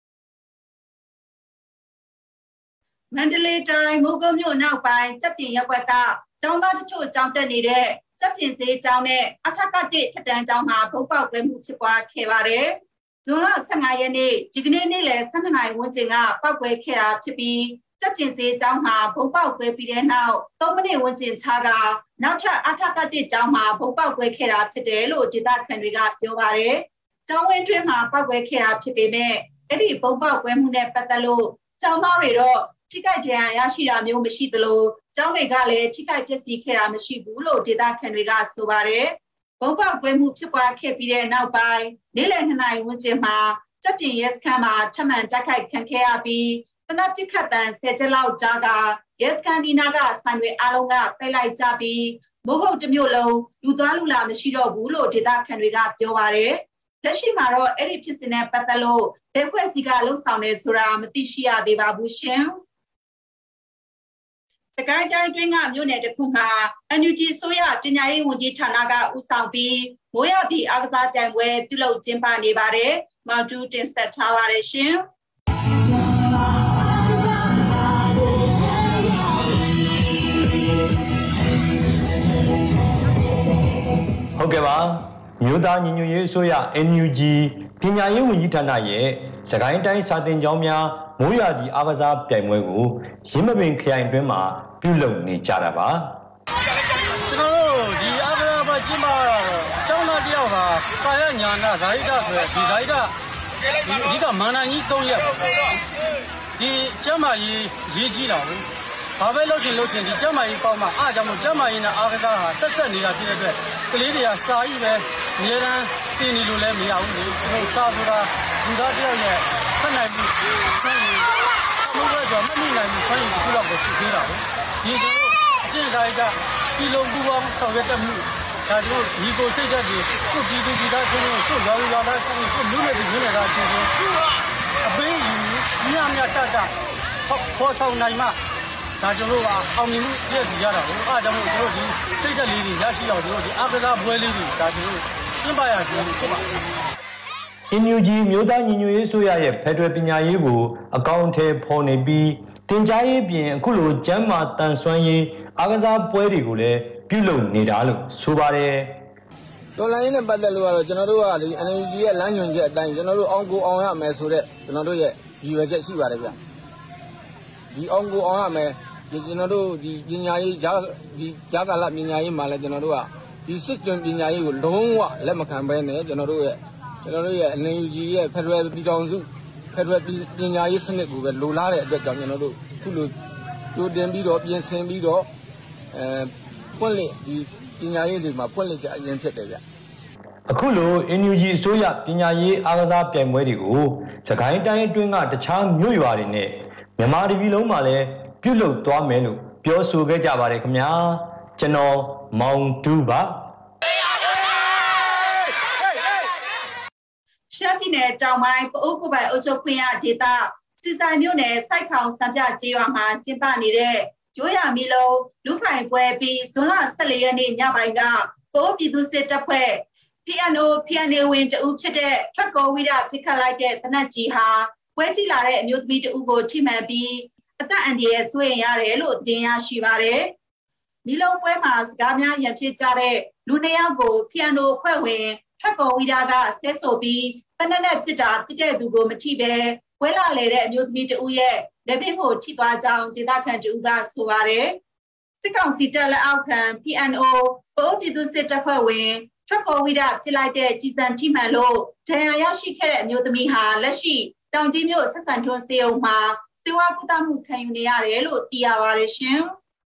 ။မန္တလေးတိုင်းမိုးကုတ်မြို့နောက်ပိုင်းစက်ပြင်ရပ်ကွက်ကကျောင်းသားတချို့ကျောင်းတက်နေတဲ့စက်ပြင်စေးကျောင်းနဲ့အထက်ကတိထက်တန်းကျောင်းမှာဘုတ်ပေါက်ကွဲမှုဖြစ်ပွားခဲ့ပါတယ်။ဇွန်လ15ရက်နေ့ဒီကနေ့နေ့လယ်12နာရီဝန်းကျင်ကပောက်ကွဲခဲ့တာဖြစ်ပြီးစက်ပြင်စေးကျောင်းမှာဘုတ်ပေါက်ကွဲပြီးတဲ့နောက်3မိနစ်ဝန်းကျင်ခြားကနောက်ထပ်အထက်ကတိကျောင်းမှာဘုတ်ပေါက်ကွဲခဲ့တာဖြစ်တယ်လို့ဒေသခံတွေကပြောပါတယ်။ကျောင်းဝင်းတွင်းမှာပောက်ကွဲခဲ့တာဖြစ်ပေမဲ့အဲ့ဒီဘုတ်ပေါက်ကွဲမှုနဲ့ပတ်သက်လို့ကျောင်းသားတွေတော့ထိခိုက်ဒဏ်ရာရရှိတာမျိုးမရှိသလိုကျောင်းတွေကလည်းထိခိုက်ပျက်စီးခဲ့တာမရှိဘူးလို့ဒေသခံတွေကဆိုပါတယ်။ဘုံပေါက်ကွဲမှုဖြစ်ပွားခဲ့ပြီးတဲ့နောက်ပိုင်းနေ့လယ်2နာရီဝန်းကျင်မှာစက်ပြင်ရဲစခန်းမှာထပ်မံတိုက်ခိုက်ခံခဲ့ရပြီးတနက်ပစ်ခတ်တန်10ချက်လောက်ကြားကရဲစခန်းဒီနာကဆိုင်တွေအားလုံးကပိတ်လိုက်ကြပြီးမိုးကုတ်တစ်မြို့လုံးလူသွားလူလာမရှိတော့ဘူးလို့ဒေသခံတွေကပြောပါတယ်။လက်ရှိမှာတော့အဲ့ဒီဖြစ်စဉ်နဲ့ပတ်သက်လို့ဒေခွဲစီကလှုပ်ဆောင်နေဆိုတာမသိရှိရသေးပါဘူးရှင်။စကိုင်းတိုင်းတွင်းကမြို့နယ်တစ်ခုမှာ NUG ဆိုရပညာရေးဝန်ကြီးဌာနကဦးဆောင်ပြီးမိုးရသည့်အားကစားတိုင်ပွဲပြုလုပ်ကျင်းပနေပါတယ်။မော်တူတင်ဆက်ထားပါတယ်ရှင်။ဟုတ်ကဲ့ပါမြို့သားညီညွတ်ရေးအစိုးရ NUG ပညာရေးဝန်ကြီးဌာနရဲ့စကိုင်းတိုင်းစာတင်ကျောင်းများမိုးရာသီအားကစားပြိုင်ပွဲကိုရင်းမပင်ခရိုင်တွင်းမှာပြုလုပ်နေကြတာပါကျွန်တော်တို့ဒီအားကစားပွဲကျင်းပရတော့ကျောင်းသားတယောက်ဟာကာယညာနာဇာတိတဆိုတဲ့ဒီဇာတိတဒီကမာနကြီး3ရက်ဒီကျမ်းမာရေးရေးကြီးတာဘူးဘာပဲလုပ်ချင်ဒီကျမ်းမာရေးကောင်းမှအားကြောင့်မို့ကျမ်းမာရေးနဲ့အားကစားဟာဆက်နေတာဖြစ်တဲ့အတွက်ကလေးတွေကစာကြီးပဲအများတန်းတင်နေလို့လည်းမရဘူးလေကျွန်တော်စာဆိုတာလူသားတယောက်ရဲ့ဖတ်နိုင်ပြီးစွမ်းရည်ဘုရားဆိုမမိနိုင်ဘူးစွမ်းရည်တစ်ခုတော့ကိုစစ်ဆေးတာပဲဒီလိုအကျင့်တိုင်းကစီလုံးပူပေါင်းဆောင်ရွက်တတ်မှုဒါကျွန်တော်ဒီကိုစိတ်ဓာတ်တွေကိုပြည်သူပြည်သားချင်းကိုရွာလူရွာသားချင်းကိုလူနဲ့လူနဲ့သားချင်းအပေးယူမြတ်တတ်ခေါ်ဆောင်နိုင်မှဒါကျွန်တော်ကအောင်မြင်မှုပြည့်စုံရတာကိုအားကြောင့်မို့ကျွန်တော်ဒီစိတ်ဓာတ်လေးတွေရရှိအောင်ကျွန်တော်ဒီအားကစားပွဲလေးတွေဒါကျွန်တော်ကျင်းပရခြင်းဖြစ်ပါတယ် NUG မြို့သားညီညွတ်ရေးအစိုးရရဲ့ဖက်ဒရယ်ပညာရေးကိုအကောင့်ထဲပေါ်နေပြီးတင်ကြားရေးပြင်အခုလိုကျမ်းမာတန်ဆွမ်းရေးအားကစားပွဲတွေကိုလည်းပြုလုပ်နေတာလို့ဆိုပါတယ်တော်လိုင်းနဲ့ပတ်သက်လို့ကတော့ကျွန်တော်တို့ကဒီ NUG ရဲ့လမ်းညွှန်ချက်အတိုင်းကျွန်တော်တို့အောင်ကိုအောင်ရမယ်ဆိုတဲ့ကျွန်တော်တို့ရဲ့ရည်ရွယ်ချက်ရှိပါတယ်ဗျဒီအောင်ကိုအောင်ရမယ်ဒီကျွန်တော်တို့ဒီပညာရေးဂျာကာလပညာရေးမှာလည်းကျွန်တော်တို့ကဒီစစ်တွင်ပညာရေးကိုလုံးဝလက်မခံဘဲနဲ့ကျွန်တော်တို့ရဲ့NUG ရဲ့ဖက်ဒရယ်ပြည်ထောင်စုဖက်ဒရယ်ပညာရေးစနစ်ကိုပဲလိုလားတဲ့အတွက်ကြောင့်ကျွန်တော်တို့ခုလိုကြိုတင်ပြီးတော့ပြင်ဆင်ပြီးတော့ပွင့်လင့်ဒီပညာရေးတွေမှာပွင့်လင့်ကြအရင်ဖြစ်တယ်ဗျအခုလို NUG အစိုးရပညာရေးအားကစားပြိုင်ပွဲတွေကိုစကိုင်းတိုင်းအတွင်းကတခြားမြို့ရွာတွေနဲ့မြန်မာပြည်လုံးမှာလည်းပြုလုပ်သွားမယ်လို့ပြောဆိုခဲ့ကြပါတယ်ခင်ဗျာကျွန်တော်မောင်တူပါရှမ်းပြည်နယ်တောင်ပိုင်းပအိုးကိုပိုင်အုပ်ချုပ်ခွင့်ရဒေသစီဆိုင်မြို့နယ်စိုက်ခေါင်စံပြကျေးရွာမှာကျင်းပနေတဲ့ရိုးရာမီလုံးလူဖိုင်ပွဲပြီးဇွန်လ14ရက်နေ့ညပိုင်းကပိုးပြည်သူစစ်တပ်ဖွဲ့ PNA ဝင်တဦးဖြစ်တဲ့ထွက်ကောဝိဒထိခတ်လိုက်တဲ့တနက်ကြီးဟာပွဲကြည့်လာတဲ့အမျိုးသမီးတဦးကိုထိမှန်ပြီးအသက်အန္တရာယ်ဆွေးရင်ရတယ်လို့တင်ရရှိပါတယ်။မီလုံးပွဲမှာစကားများရန်ဖြစ်ကြတဲ့လူနှစ်ယောက်ကို PNO ဖွဲ့ဝင်ထွက်ကောဝိဒကဆဲဆိုပြီးတနက်နဲ့ဖြစ်တဲ့သူကိုမထိပဲပွဲလာလေတဲ့အမျိုးသမီးတဦးရဲ့လက်ပင်ကိုထိသွားကြောင်းဒေသခံတဦးကဆိုပါတယ်။စစ်ကောင်စီတပ်လက်အောက်ခံ PNO ပိုးပြည်သူစစ်တပ်ဖွဲ့ဝင်ထွက်ကောဝိဒဖြစ်လိုက်တဲ့ကြီးစံထိမှန်လို့ဒဏ်ရာရရှိခဲ့တဲ့အမျိုးသမီးဟာလက်ရှိတောင်ကြီးမြို့ဆက်ဆံထွန်းစေုံမှာစေဝါကုသမှုခံယူနေရတယ်လို့သိရပါတယ်ရှင်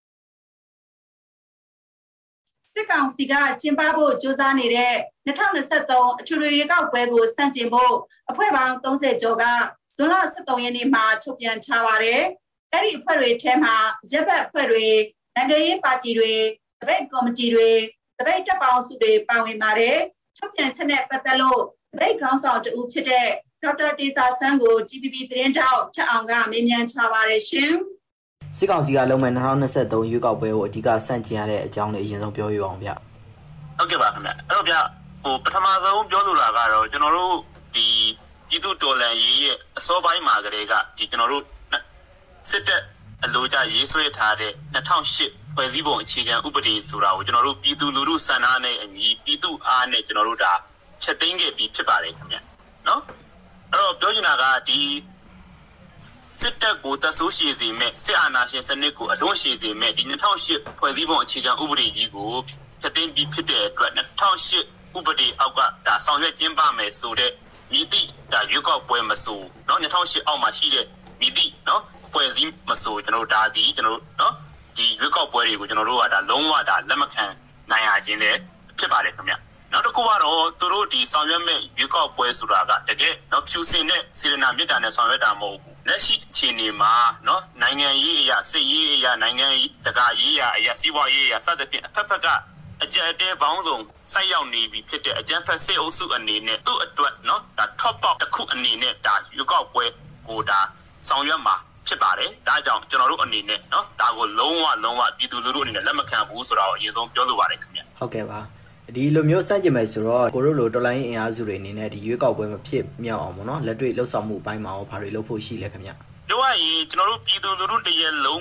။စစ်ကောင်စီကကျင်းပဖို့ကြိုးစားနေတဲ့2023အထွေထွေရွေးကောက်ပွဲကိုစတင်ဖို့အဖွဲ့ပေါင်း30ကျော်ကဇွန်လ23ရက်နေ့မှာထုတ်ပြန်ထားပါတယ်။အဲ့ဒီအဖွဲ့တွေထဲမှာရပ်ဘက်အဖွဲ့တွေနိုင်ငံရေးပါတီတွေတပိတ်ကော်မတီတွေတပိတ်တပ်ပေါင်းစုတွေပါဝင်ပါတယ်။ထုတ်ပြန်ချက်နဲ့ပတ်သက်လို့တပိတ်ခေါင်းဆောင်တဦးဖြစ်တဲ့ဒေါက်တာတေစာဆန်းကို TPP သတင်းတောက်ချက်အောင်ကမေးမြန်းချပါတယ်ရှင်။စစ်ကောင်စီကလုံးမဲ့2023ရွေးကောက်ပွဲကိုအဓိကစန့်ကျင်ရတဲ့အကြောင်းလေးအရင်ဆုံးပြောပြအောင်ဗျ။ဟုတ်ကဲ့ပါခင်ဗျ။အဲ့တော့ဗျပထမဆုံးပြောဆိုတာကတော့ကျွန်တော်တို့ဒီပြည်သူတော်လှန်ရေးရဲ့အစောပိုင်းမှာကလေးကဒီကျွန်တော်တို့စစ်တပ်အလို့ကြရေးဆွဲထားတဲ့2008ဖွဲ့စည်းပုံအခြေခံဥပဒေဆိုတာကိုကျွန်တော်တို့ပြည်သူလူထုစံနာနဲ့အညီပြည်သူအားနဲ့ကျွန်တော်တို့ဒါချက်သိမ်းခဲ့ပြီးဖြစ်ပါတယ်ခင်ဗျ။နော်။အဲ့တော့ပြောချင်တာကဒီစစ်တပ်ကိုတဆိုးရှည်စေမဲ့စစ်အာဏာရှင်စနစ်ကိုအတွန်းရှည်စေမဲ့ဒီ2008ဖွဲ့စည်းပုံအခြေခံဥပဒေကြီးကိုချက်သိမ်းပြီးဖြစ်တဲ့အတွက်2008ဥပဒေအောက်ကဒါဆောင်ရွက်ကျင်းပမယ်ဆိုတဲ့မိတိဒါရွေးကောက်ပွဲမဆိုเนาะ2008အောက်မှာရှိတဲ့မိတိเนาะဖွဲ့စည်းမဆိုကျွန်တော်တို့ဒါဒီကျွန်တော်တို့เนาะဒီရွေးကောက်ပွဲတွေကိုကျွန်တော်တို့ကဒါလုံးဝဒါလက်မခံနိုင်ရခြင်းလည်းဖြစ်ပါတယ်ခင်ဗျနောက်တစ်ခုကတော့သူတို့ဒီဆောင်ရွက်မဲ့ရွေးကောက်ပွဲဆိုတာကတကယ်เนาะဖြူစင်တဲ့စေရနာမြစ်တာနဲ့ဆောင်ရွက်တာမဟုတ်ဘူးလက်ရှိအခြေအနေမှာเนาะနိုင်ငံရေးအရာစစ်ရေးအရာနိုင်ငံတကာရေးအရာစီးပွားရေးအရာစသဖြင့်အဖက်ဖက်ကအကြအတဲပေါင်းစုံဆိုက်ရောက်နေပြီဖြစ်တဲ့အကြမ်းဖက်စစ်အုပ်စုအနေနဲ့သူ့အတွက်เนาะဒါ top up တစ်ခုအနေနဲ့ဒါရွေးကောက်ပွဲကိုဒါဆောင်ရွက်မှာဖြစ်ပါတယ်ဒါကြောင့်ကျွန်တော်တို့အနေနဲ့เนาะဒါကိုလုံးဝပြည်သူလူထုအနေနဲ့လက်မခံဘူးဆိုတာကိုအရင်ဆုံးပြောလိုပါတယ်ခင်ဗျဟုတ်ကဲ့ပါဒီလိုမျိုးစန့်ကျင်မယ်ဆိုတော့ကိုတို့လိုတော်လိုင်းအင်အားစုတွေအနေနဲ့ဒီရွေးကောက်ပွဲမဖြစ်မြောက်အောင်ပေါ့နော်လက်တွေ့လှုပ်ဆောင်မှုအပိုင်းမှာဘာတွေလုပ်ဖို့ရှိလဲခင်ဗျတို့ကရင်ကျွန်တော်တို့ပြည်သူလူထုတရက်လုံးက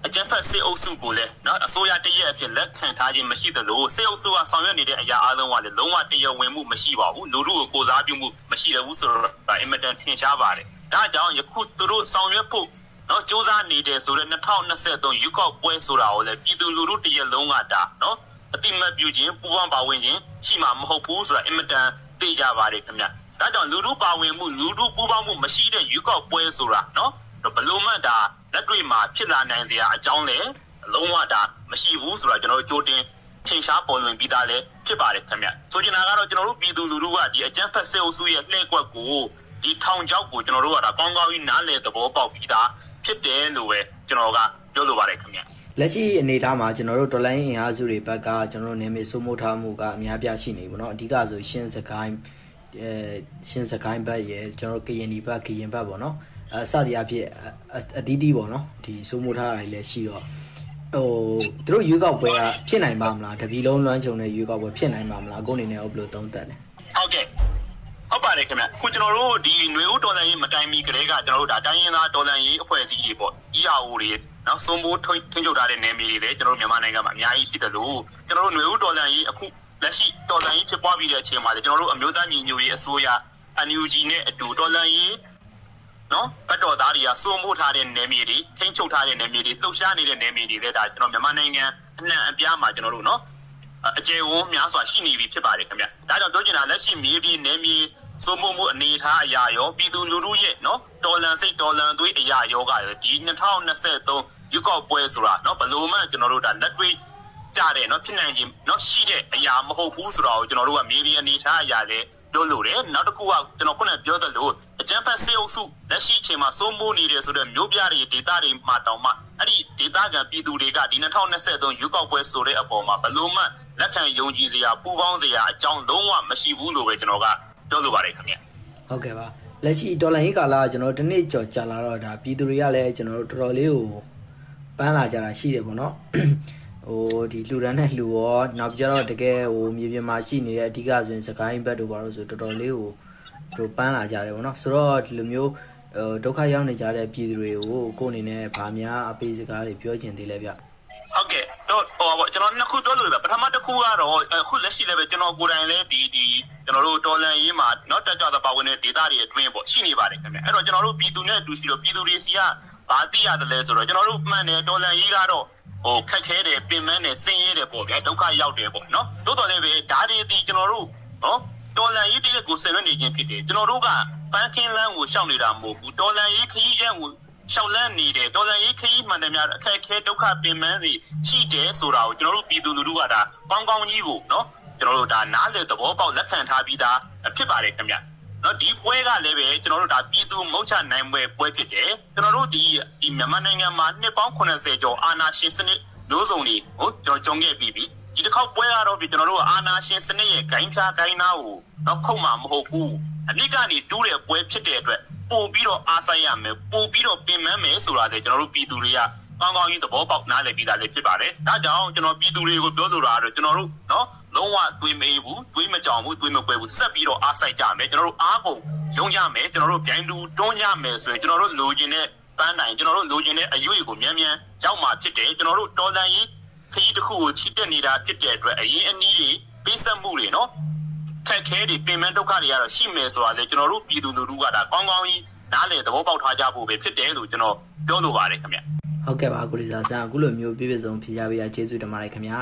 အကြမ်းဖက်စစ်အုပ်စုကိုလည်းနော်အစိုးရတရက်အဖြစ်လက်ခံထားခြင်းမရှိသလိုစစ်အုပ်စုကဆောင်ရွက်နေတဲ့အရာအလုံးကလည်းလုံးဝတရားဝင်မှုမရှိပါဘူးလူထုကိုကိုစားပြုမှုမရှိရဘူးဆိုတော့အင်မတန်ထင်ရှားပါတယ်ဒါကြောင့်ယခုသူတို့ဆောင်ရွက်ဖို့နော်စူးစမ်းနေတဲ့ဆိုတဲ့2023ရွေးကောက်ပွဲဆိုတာကိုလည်းပြည်သူလူထုတရက်လုံးကဒါနော်အတိမတ်ပြုခြင်းပူးပေါင်းပါဝင်ခြင်းရှိမှာမဟုတ်ဘူးဆိုတာအင်မတန်သိကြပါတယ်ခင်ဗျဒါကြောင့်လူထုပါဝင်မှုလူထုပူးပေါင်းမှုမရှိတဲ့ရွေးကောက်ပွဲဆိုတာနော်ဘလို့မှဒါလက်တွေ့မှာဖြစ်လာနိုင်စရာအကြောင်းလည်းလုံးဝဒါမရှိဘူးဆိုတော့ကျွန်တော်ကြိုတင်ထင်ရှားပေါ်လွင်ပြီးသားလည်းဖြစ်ပါတယ်ခင်ဗျဆိုချင်တာကတော့ကျွန်တော်တို့ပြည်သူလူထုကဒီအကြမ်းဖက်စစ်အုပ်စုရဲ့လှည့်ကွက်ကိုဒီထောင်ချောက်ကိုကျွန်တော်တို့ကဒါကောင်းကောင်းကြီးနားလည်သဘောပေါက်ပြီးသားဖြစ်တယ်လို့ပဲကျွန်တော်ကပြောလိုပါတယ်ခင်ဗျလက်ရှိအနေအထားမှာကျွန်တော်တို့တော်လိုင်းအင်အားစုတွေဘက်ကကျွန်တော်တို့နေမြေစိုးမိုးထားမှုကအများပြရှိနေပြီเนาะအဓိကဆိုရှင်းစကိုင်းဘက်ရဲ့ကျွန်တော်ကရင်ဒီဘက်ကရင်ဘက်ပေါ့เนาะစသည်အဖြစ်အသီးသီးပေါ့เนาะဒီစိုးမိုးထားတာတွေလည်းရှိတော့သူတို့ရွေးကောက်ပွဲကဖြစ်နိုင်ပါမလားတပီလုံးလွှမ်းခြုံတဲ့ရွေးကောက်ပွဲဖြစ်နိုင်ပါမလားအခုအနေနဲ့ဘယ်လိုသုံးသပ်လဲဟုတ်ကဲ့ဟုတ်ပါတယ်ခင်ဗျခုကျွန်တော်တို့ဒီຫນွေဦးတော်လှန်ရေးမတိုင်မီကလေးကကျွန်တော်တို့ဒါတိုင်းရင်းသားတော်လှန်ရေးအဖွဲ့အစည်းတွေပေါ့ EAO တွေနော်စိုးမိုးထိန်းချုပ်ထားတဲ့နယ်မြေတွေလည်းကျွန်တော်တို့မြန်မာနိုင်ငံမှာအများကြီးရှိတယ်လို့ကျွန်တော်တို့ຫນွေဦးတော်လှန်ရေးအခုလက်ရှိတော်လှန်ရေးဖြစ်ပွားပြီးတဲ့အချိန်မှာလည်းကျွန်တော်တို့အမျိုးသားညီညွတ်ရေးအစိုးရ NUG နဲ့အတူတော်လှန်ရေးနော်ဘတ်တော်သားတွေကစိုးမိုးထားတဲ့နယ်မြေတွေထိန်းချုပ်ထားတဲ့နယ်မြေတွေလှုပ်ရှားနေတဲ့နယ်မြေတွေလည်းဒါကျွန်တော်မြန်မာနိုင်ငံအနှံ့အပြားမှာကျွန်တော်တို့နော်အကျေဝန်းများစွာရှိနေပြီဖြစ်ပါတယ်ခင်ဗျဒါကြောင့်ပြောချင်တာလက်ရှိမြေပြည်နယ်မြေစိုးမိုးမှုအနေထားအရာရောပြည်သူလူထုရဲ့နော်တော်လန်စိတ်တော်လန်သွေးအရာရောကဒီ2023ရွေးကောက်ပွဲဆိုတာနော်ဘလို့မှကျွန်တော်တို့ဒါလက်တွေ့ကြတဲ့နော်ဖြစ်နိုင်ခြင်းနော်ရှိတဲ့အရာမဟုတ်ဘူးဆိုတော့ကျွန်တော်တို့ကမြေပြည်အနေထားအရာလည်းပြောလို့တယ်နောက်တစ်ခုကကျွန်တော်ခုနပြောသလိုအကြမ်းဖက်စစ်အုပ်စုလက်ရှိအချိန်မှာစိုးမိုးနေတယ်ဆိုတဲ့မျိုးပြတွေဒေတာတွေမှာတောင်မှအဲ့ဒီဒေတာကပြည်သူတွေကဒီ2023ရွေးကောက်ပွဲဆိုတဲ့အပေါ်မှာဘလို့မှလက်ခံယုံကြည်စရာပူးပေါင်းစရာအကြောင်းလုံးဝမရှိဘူးလို့ပဲကျွန်တော်ကပြောလိုပါတယ်ခင်ဗျဟုတ်ကဲ့ပါလက်ရှိဒေါ်လာရေးကာလကျွန်တော်တနေ့ကြော်ကြာလာတော့ဒါပြည်သူတွေကလည်းကျွန်တော်တို့တော်တော်လေးကိုပန်းလာကြတာရှိတယ်ပေါ့နော်ဒီလူရန်နဲ့လူရောနောက်ကြတော့တကယ်မြေပြင်မှာရှိနေတဲ့အဓိကဆိုရင်စကိုင်းဘက်တို့ဘာလို့ဆိုတော်တော်လေးကိုတို့ပန်းလာကြတယ်ပေါ့နော်ဆိုတော့ဒီလိုမျိုးဒုက္ခရောက်နေကြတဲ့ပြည်သူတွေကိုကိုယ်အနေနဲ့ဗာများအပေးစကားတွေပြောချင်သေးလဲဗျဟုတ်ကဲ့တော့ကျွန်တော်နှစ်ခုပြောလို့ပဲပထမတစ်ခုကတော့အခုလက်ရှိလည်းပဲကျွန်တော်ကိုယ်တိုင်လည်းဒီကျွန်တော်တို့တော်လန်ရေးမှာနောက်တက်ကြတာပါဝင်တဲ့ data တွေအတွင်းပေါ့ရှိနေပါတယ်ခင်ဗျအဲ့တော့ကျွန်တော်တို့ပြည်သူနဲ့အတူရှိတော့ပြည်သူတွေစီကဘာသိရတယ်လဲဆိုတော့ကျွန်တော်တို့မှန်တယ်တော်လန်ရေးကတော့ခက်ခဲတယ်ပင်ပန်းတယ်ဆင်းရဲတယ်ပေါ့ဗျာဒုက္ခရောက်တယ်ပေါ့နော်တိုးတော်လည်းပဲဓာတ်တွေဒီကျွန်တော်တို့နော်တော်လန်ရေးတရက်ကိုဆယ်ရွက်နေခြင်းဖြစ်တယ်ကျွန်တော်တို့ကပန်းခင်းလန်းကိုရှောင်နေတာမဟုတ်ဘူးတော်လန်ရေးခရီးချမ်းကိုရှောက်လန်းနေတယ်တော်လန်ရေးခရီးမှန်တယ်များအခက်အခဲဒုက္ခပင်ပန်းတွေရှိတယ်ဆိုတာကိုကျွန်တော်တို့ပြည်သူလူထုကဒါကောင်းကောင်းကြီးကိုနော်ကျွန်တော်တို့ဒါနားလည်သဘောပေါက်လက်ခံထားပြီးသားဖြစ်ပါတယ်ခင်ဗျနော်ဒီပွဲကလည်းပဲကျွန်တော်တို့ဒါပြည်သူမုတ်ချနိုင်ပွဲဖြစ်တယ်ကျွန်တော်တို့ဒီမြန်မာနိုင်ငံမှာနှစ်ပေါင်း80ကျော်အာဏာရှင်စနစ်မျိုးစုံတွေကျွန်တော်ကြုံခဲ့ပြီးပြီဒီတစ်ခေါက်ပွဲကတော့ကျွန်တော်တို့အာဏာရှင်စနစ်ရဲ့ဂိုင်းဖြားဂိုင်းနာကိုတော့ခုတ်မှာမဟုတ်ဘူးအမြင့်ကနေတူးတဲ့ပွဲဖြစ်တဲ့အတွက်ပို့ပြီးတော့အားဆိုင်ရမယ်ပို့ပြီးတော့ပင်ပန်းမယ်ဆိုတာလေကျွန်တော်တို့ပြည်သူတွေကကောင်းကောင်းကြီးသဘောပေါက်နားလည်ပြီးသားလေးဖြစ်ပါတယ်ဒါကြောင့်ကျွန်တော်ပြည်သူတွေကိုပြောဆိုတာကတော့ကျွန်တော်တို့နော်လုံးဝသွေးမေးဘူးသွေးမကြောင်ဘူးသွေးမပွဲဘူးဆက်ပြီးတော့အားဆိုင်ကြမယ်ကျွန်တော်တို့အားကုန်ရုံးကြမယ်ကျွန်တော်တို့ဗျိုင်းလူတွန်းကြမယ်ဆိုရင်ကျွန်တော်တို့လိုချင်တဲ့ပန်းနိုင်ကျွန်တော်တို့လိုချင်တဲ့အရွေကိုမြန်မြန်ရောက်မှာဖြစ်တယ်ကျွန်တော်တို့တော်လန်ရေးခရီးတစ်ခုကိုချီတက်နေတာဖြစ်တဲ့အတွက်အရင်အနည်းတွေပေးဆက်မှုတွေနော်ခက်ခဲတွေပင်ပန်းဒုက္ခတွေကတော့ရှိမယ်ဆိုတာလေကျွန်တော်တို့ပြည်သူလူထုကဒါကောင်းကောင်းကြီးနားလည်သဘောပေါက်ထားကြဖို့ပဲဖြစ်တယ်လို့ကျွန်တော်ပြောလိုပါတယ်ခင်ဗျဟုတ်ကဲ့ပါကိုလီစာဆန်အခုလိုမျိုးပြည့်ပြည့်စုံဖြေကြပေးရကျေးဇူးတင်ပါတယ်ခင်ဗျာ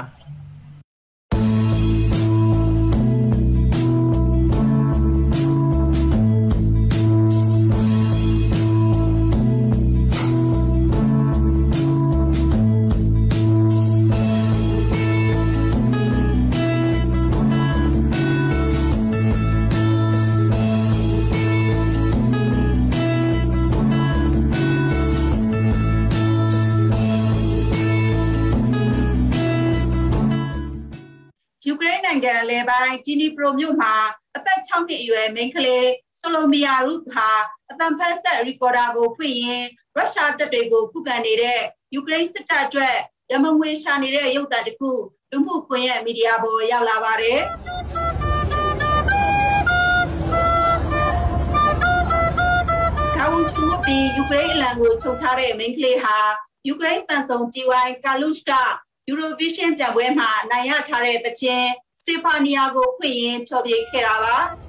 နိုင်ငံလေပိုင်းဒီနီပရိုမြို့မှာအသက်6နှစ်အရွယ်မိန်းကလေးဆိုလိုမီယာရုဟာအတန်ဖက်ဆက်ရီကော်ဒါကိုဖွင့်ရင်ရုရှားတပ်တွေကိုခုခံနေတဲ့ယူကရိန်းစစ်တပ်အတွက်ရမငွေရှာနေတဲ့ရုပ်သံတစ်ခုလူမှုကွန်ရက်မီဒီယာပေါ်ရောက်လာပါတယ်။ခေါင်းချူပြီးယူကရိန်းအလံကိုချုပ်ထားတဲ့မိန်းကလေးဟာယူကရိန်းတန်ဆုံတီဝိုင်ကာလုရှ်ကယူရိုဗီရှင်းပြပွဲမှာနိုင်ရထားတဲ့တခြင်းစတီဖာနီယာကိုဖွင့်ရင်းဖျော်ဖြေခဲ့တာပါ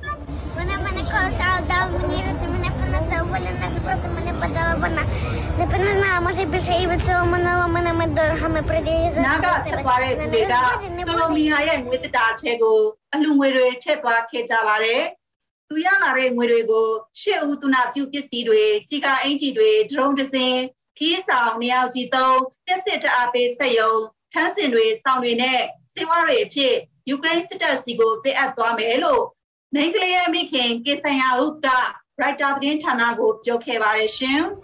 နာကဆက်သွားတဲ့သူတွေကကိုလိုမီယာရဲ့ငွေတတာထဲကိုအလှငွေတွေထည့်သွားခဲ့ကြပါတယ်။သူရလာတဲ့ငွေတွေကိုရှေ့ဦးသူနာပြုပစ္စည်းတွေကြီးကာအင်ဂျီတွေဒရုန်းဒဇင်ခီးဆောင်နေအောင်ကြီးသုံးတက်စစ်တအားပေးဆက်ယုံထန်းစင်တွေစောင်းတွေနဲ့စေဝါတွေအဖြစ်ယူကရိန်းစစ်တပ်စီကိုပေးအပ်သွားမယ်လို့နိုင်ကလေးရဲ့မိခင်ကေဆန်ယာရုကရိုက်တာသတင်းဌာနကိုပြောခဲ့ပါတယ်ရှင်။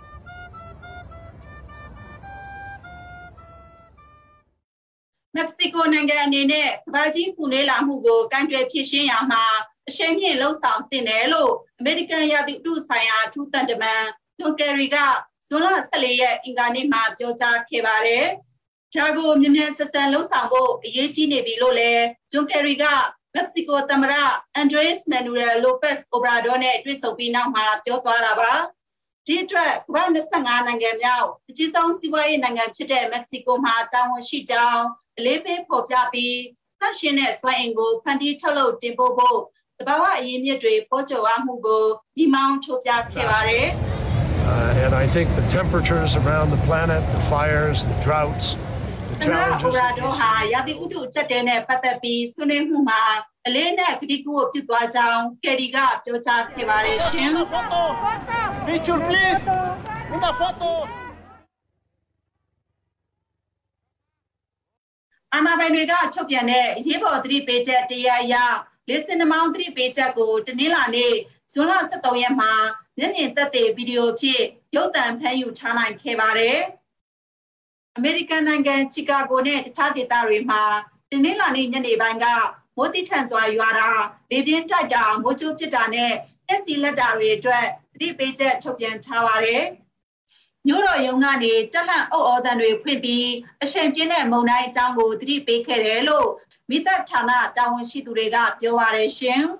မက္ကဆီကိုနိုင်ငံအနေနဲ့ကမ္ဘာကြီးပူနွေးလာမှုကိုကန့်ကွက်ဖြစ်ရှင်းရမှာအရှိန်မြင့်လှုံ့ဆော်တင်တယ်လို့အမေရိကန်ရာသီဥတုဆိုင်ရာထူးတန်တမန်ဂျွန်ကယ်ရီကဇွန်လ14ရက်အင်္ဂါနေ့မှာပြောကြားခဲ့ပါတယ်။ဒါကိုမြ мян ဆက်ဆံလှုံ့ဆော်ဖို့အရေးကြီးနေပြီလို့လည်းဂျွန်ကယ်ရီကမက္ကဆီကိုသမ္မတအန်ဒရေးစ်မန်နူရယ်လိုပက်စ်အိုဘရာဒိုနဲ့တွေ့ဆုံပြီးနောက်မှာပြောသွားတာပါ။ဒီအတွက်ကမ္ဘာ25နိုင်ငံမြောက်အကြီးဆုံးစီးပွားရေးနိုင်ငံဖြစ်တဲ့မက္ကဆီကိုမှာတာဝန်ရှိကြောင်းအလေးပေးဖော်ပြပြီးသတ်ရှင်တဲ့စွမ်းအင်ကိုဖန်တီးထုတ်လုပ်တင်ပို့ဖို့တဘာဝအရင်းမြစ်တွေပေါ်ကျော်ရမှုကိုမိမောင်းထုတ်ပြခဲ့ပါတယ်။ And I think the temperatures around the planet, the fires, the droughts, the challenges. ဟာရာသီဥတုအကျပ်တဲနဲ့ပတ်သက်ပြီးဆွေးနွေးမှုမှာအလေးနဲ့ကတိကူကိုပြုသွားကြောင်းကယ်ရီကပြောကြားခဲ့ပါတယ်ရှင်။ Picture please. Una foto. အာဏာပိုင်တွေကထုတ်ပြန်တဲ့အရေးပေါ်သတိပေးချက်တရားအရလေဆင်နှမောင်းသတိပေးချက်ကိုတနင်္လာနေ့ဇွန်လ23ရက်မှာမျက်မြင်သက်သေဗီဒီယိုဖြင့်ရုပ်သံဖမ်းယူထားနိုင်ခဲ့ပါတယ်။အမေရိကန်နိုင်ငံချီကာဂိုနဲ့တခြားဒေသတွေမှာတနင်္လာနေ့ညနေပိုင်းကမိုးတိထန်စွာရွာတာလေပြင်းတိုက်တာမိုးကြိုးပစ်တာနဲ့မျက်စိလက်တာတွေအတွက်သတိပေးချက်ထုတ်ပြန်ထားပါတယ်။မြို့တော်ရုံးကနေတက်လှန့်အုပ်အော်သံတွေဖွင့်ပြီးအရှိန်ပြင်းတဲ့မုန်တိုင်းအကြောင်းကိုသတိပေးခဲ့တယ်လို့မိသက်ဌာနတာဝန်ရှိသူတွေကပြောပါတယ်ရှင်။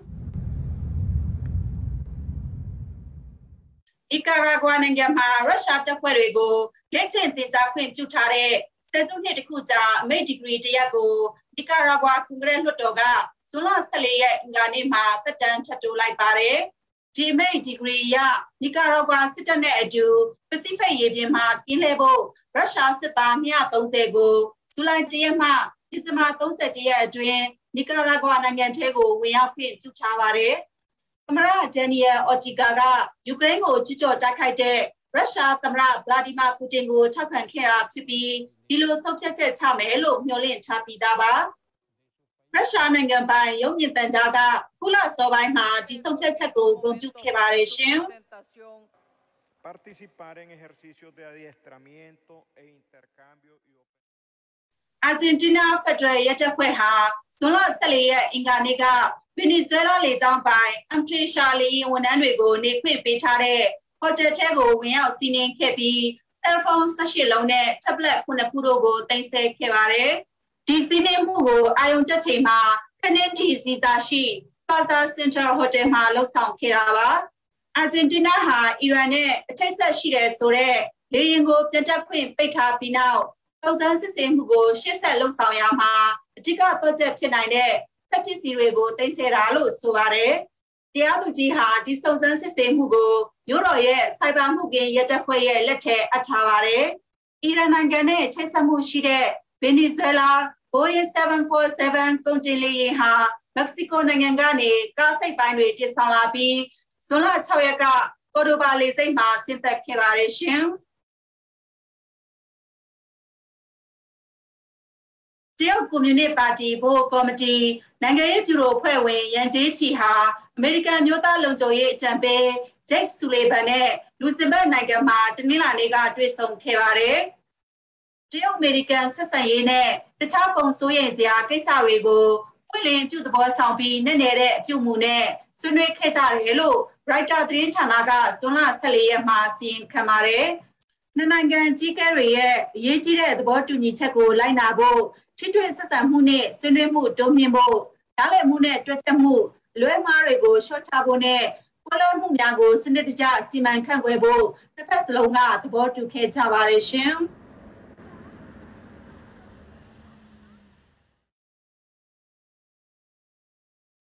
အီကာရာဂွာနိုင်ငံမှာရုရှားတပ်ဖွဲ့တွေကိုလက်ကျင့်တင်ကြားခွင့်ပြုထားတဲ့ဆယ်စုနှစ်တစ်ခုကြာအမိန့်ဒီဂရီတရက်ကိုအီကာရာဂွာကွန်ဂရက်လွှတ်တော်ကဇွန်လ14ရက်အင်္ဂါနေ့မှာသက်တမ်းထပ်တိုးလိုက်ပါတယ်။ဒီအမိန့်ဒီဂရီရအီကာရာဂွာစစ်တပ်နဲ့အတူပစိဖိတ်ရေပြင်မှာကင်းလှည့်ဖို့ရုရှားစစ်သား230ကိုဇူလိုင်1ရက်မှဒီဇင်ဘာ31ရက်အတွင်းနီကာရာဂွာနိုင်ငံထဲကိုဝင်ရောက်ခွင့်ပြုထားပါတယ်။သမ္မတဒန်နီယယ်အော်တီဂါကယူကရိန်းကိုကျူးကျော်တိုက်ခိုက်တဲ့ရုရှားသမ္မတဗလာဒီမာပူတင်ကိုထောက်ခံခဲ့တာဖြစ်ပြီးဒီလိုဆုံးဖြတ်ချက်ချမယ်လို့မျှော်လင့်ထားပြီးသားပါ။ရုရှားနိုင်ငံပိုင်ရုပ်မြင်သံကြားကကုလစောပိုင်းမှာဒီဆုံးဖြတ်ချက်ကိုဂုဏ်ပြုခဲ့ပါတယ်ရှင်။ Participar en ejercicios de adiestramiento e intercambio y Argentina Federal ရဲတပ်ဖွဲ့ဟာဇွန်လ14ရက်အင်္ဂါနေ့ကဗင်နီဇွဲလားလေကြောင်းပိုင်အမ်ထရီရှာလီဝန်ထမ်းတွေကိုနေခွင့်ပေးထားတဲ့ဟိုတယ်ထဲကိုဝင်ရောက်စီးနင်းခဲ့ပြီးဆဲလ်ဖုန်း18လုံးနဲ့တက်ဘလက်9ခုတို့ကိုတင်ဆက်ခဲ့ပါတယ်။ဒီစီးနင်းမှုကိုအာရုံတက်ချိန်မှာခနင်းတီစီစာရှိ Plaza Center Hotel မှာလှုပ်ဆောင်ခဲ့တာပါ။ Argentina ဟာအီရန်နဲ့အချိတ်ဆက်ရှိတယ်ဆိုတဲ့လေယာဉ်ကိုပြန်တက်ခွင့်ပိတ်ထားပြီးနောက်စုံစမ်းစစ်ဆေးမှုကိုရှေ့ဆက်လှုပ်ဆောင်ရမှာအဓိကတော့ချက်ဖြစ်နိုင်တဲ့စက်ပစ္စည်းတွေကိုတင်ဆက်တာလို့ဆိုပါတယ်။တရားသူကြီးဟာဒီစုံစမ်းစစ်ဆေးမှုကိုမြို့တော်ရဲ့စိုက်ဘာမှုကင်းရဲတပ်ဖွဲ့ရဲ့လက်ထဲအပ်ထားပါတယ်။အီရန်နိုင်ငံနဲ့ချိတ်ဆက်မှုရှိတဲ့ဗင်နီဇွဲလား Boeing 747 ကုန်တင်လေယာဉ်ဟာမက္ကဆီကိုနိုင်ငံကနေကားစိတ်ပိုင်းတွေတင်ဆောင်လာပြီးဇွန်လ6ရက်ကကော်ဒိုဘာလေဆိပ်မှာဆင်းသက်ခဲ့ပါတယ်ရှင်။တရုတ်ကွန်မြူနစ်ပါတီဘိုကော်မတီနိုင်ငံရေးဗျူရိုအဖွဲ့ဝင်ရန်ဂျေးချီဟာအမေရိကန်မျိုးသားလုံခြုံရေးအကြံပေးဂျိတ်ဆူလေဗန်နဲ့လူဇင်ဘတ်နိုင်ငံမှာတနင်္လာနေ့ကတွေ့ဆုံခဲ့ပါတယ်။တရုတ်အမေရိကန်ဆက်ဆံရေးနဲ့တခြားပုံစိုးရိမ်စရာကိစ္စတွေကိုပွင့်လင်းပြုသဘောဆောင်ပြီးနဲ့နေတဲ့အပြုမှုနဲ့ဆွေးနွေးခဲ့ကြတယ်လို့ရိုက်တာသတင်းဌာနကဇွန်လ14ရက်မှာစီရင်ခံပါတယ်။နှစ်နိုင်ငံကြီးကဲတွေရဲ့အရေးကြီးတဲ့သဘောတူညီချက်ကိုလိုက်နာဖို့ထိတွေ့ဆက်ဆံမှုနဲ့ဆွေးနွေးမှုတိုးမြှင့်ဖို့ဓာတ်လည်မှုနဲ့တွက်ချက်မှုလွဲမှားတွေကိုလျှော့ချဖို့နဲ့ကွဲလွဲမှုများကိုစနစ်တကျစီမံခန့်ခွဲဖို့တစ်ဖက်စလုံးကသဘောတူခဲ့ကြပါတယ်ရှင်။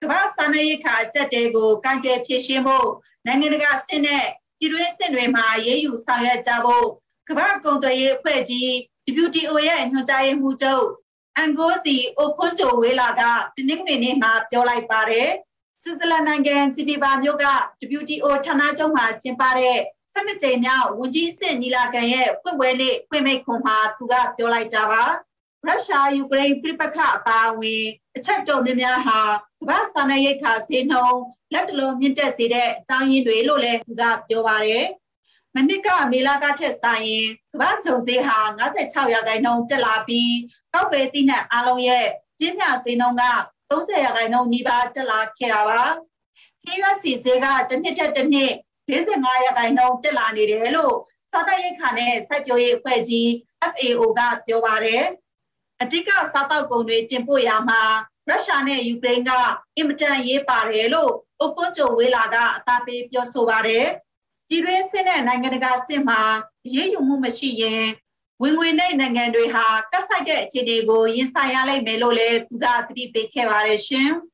ကမ္ဘာစာနယ်ရိက္ခာအကျပ်တဲကိုကန့်ကွက်ဖြေရှင်းဖို့နိုင်ငံတကာအဆင့်နဲ့ပြည်တွင်းအဆင့်တွေမှာရေးယူဆောင်ရွက်ကြဖို့ကမ္ဘာကုန်သွယ်ရေးအဖွဲ့ကြီး WTO ရဲ့ညွှန်ကြားရေးမှူးချုပ်အန်ဂိုစီအိုခွန်ဂျိုဝေလာကတနင်္ဂနွေနေ့မှာပြောလိုက်ပါတယ်။ဆွစ်ဇာလန်နိုင်ငံဂျီနီဗာမြို့က WTO ဌာနချုပ်မှာကျင်းပတဲ့12ကြိမ်မြောက်ဝန်ကြီးစစ်ညီလာခံရဲ့ဖွင့်ပွဲနေ့ဖွင့်မိန့်ခွန်းမှာသူကပြောလိုက်တာပါ။ရုရှားယူကရိန်းပြည်ပခအပါအဝင်အချက်တော်များများဟာကမ္ဘာစာနယ်ရိက္ခာဈေးနှုန်းလက်တလုံးမြင့်တက်စေတဲ့အကြောင်းရင်းတွေလို့လည်းသူကပြောပါတယ်။မနစ်ကမေလကထက်ဆိုင်ရင်ကမ္ဘာဂျုံဈေးဟာ56%တက်လာပြီးကောက်ပဲသီးနှံအားလုံးရဲ့ကျင်းမြဈေးနှုန်းက30%နီးပါးတက်လာခဲ့တာပါ။ဟင်းရွက်စီဈေးကတစ်နှစ်ထက်တစ်နှစ်45%တက်လာနေတယ်လို့စားတောက်ရိက္ခာနဲ့စိုက်ပျိုးရေးအဖွဲ့ကြီး FAO ကပြောပါတယ်။အဓိကစားတောက်ကုန်တွေတင်ပို့ရာမှာရုရှားနဲ့ယူကရိန်းကအင်မတန်ရေးပါတယ်လို့အိုကွန်ဂျိုဝေလာကအသာပေးပြောဆိုပါတယ်။ပြည်တွင်းစစ်နဲ့နိုင်ငံတကာစစ်မှာရေးယူမှုမရှိရင်ဝင်ငွေနဲ့နိုင်ငံတွေဟာကတ်ဆိုင်တဲ့အခြေအနေကိုရင်ဆိုင်ရလိမ့်မယ်လို့လည်းသူကသတိပေးခဲ့ပါတယ်ရှင်။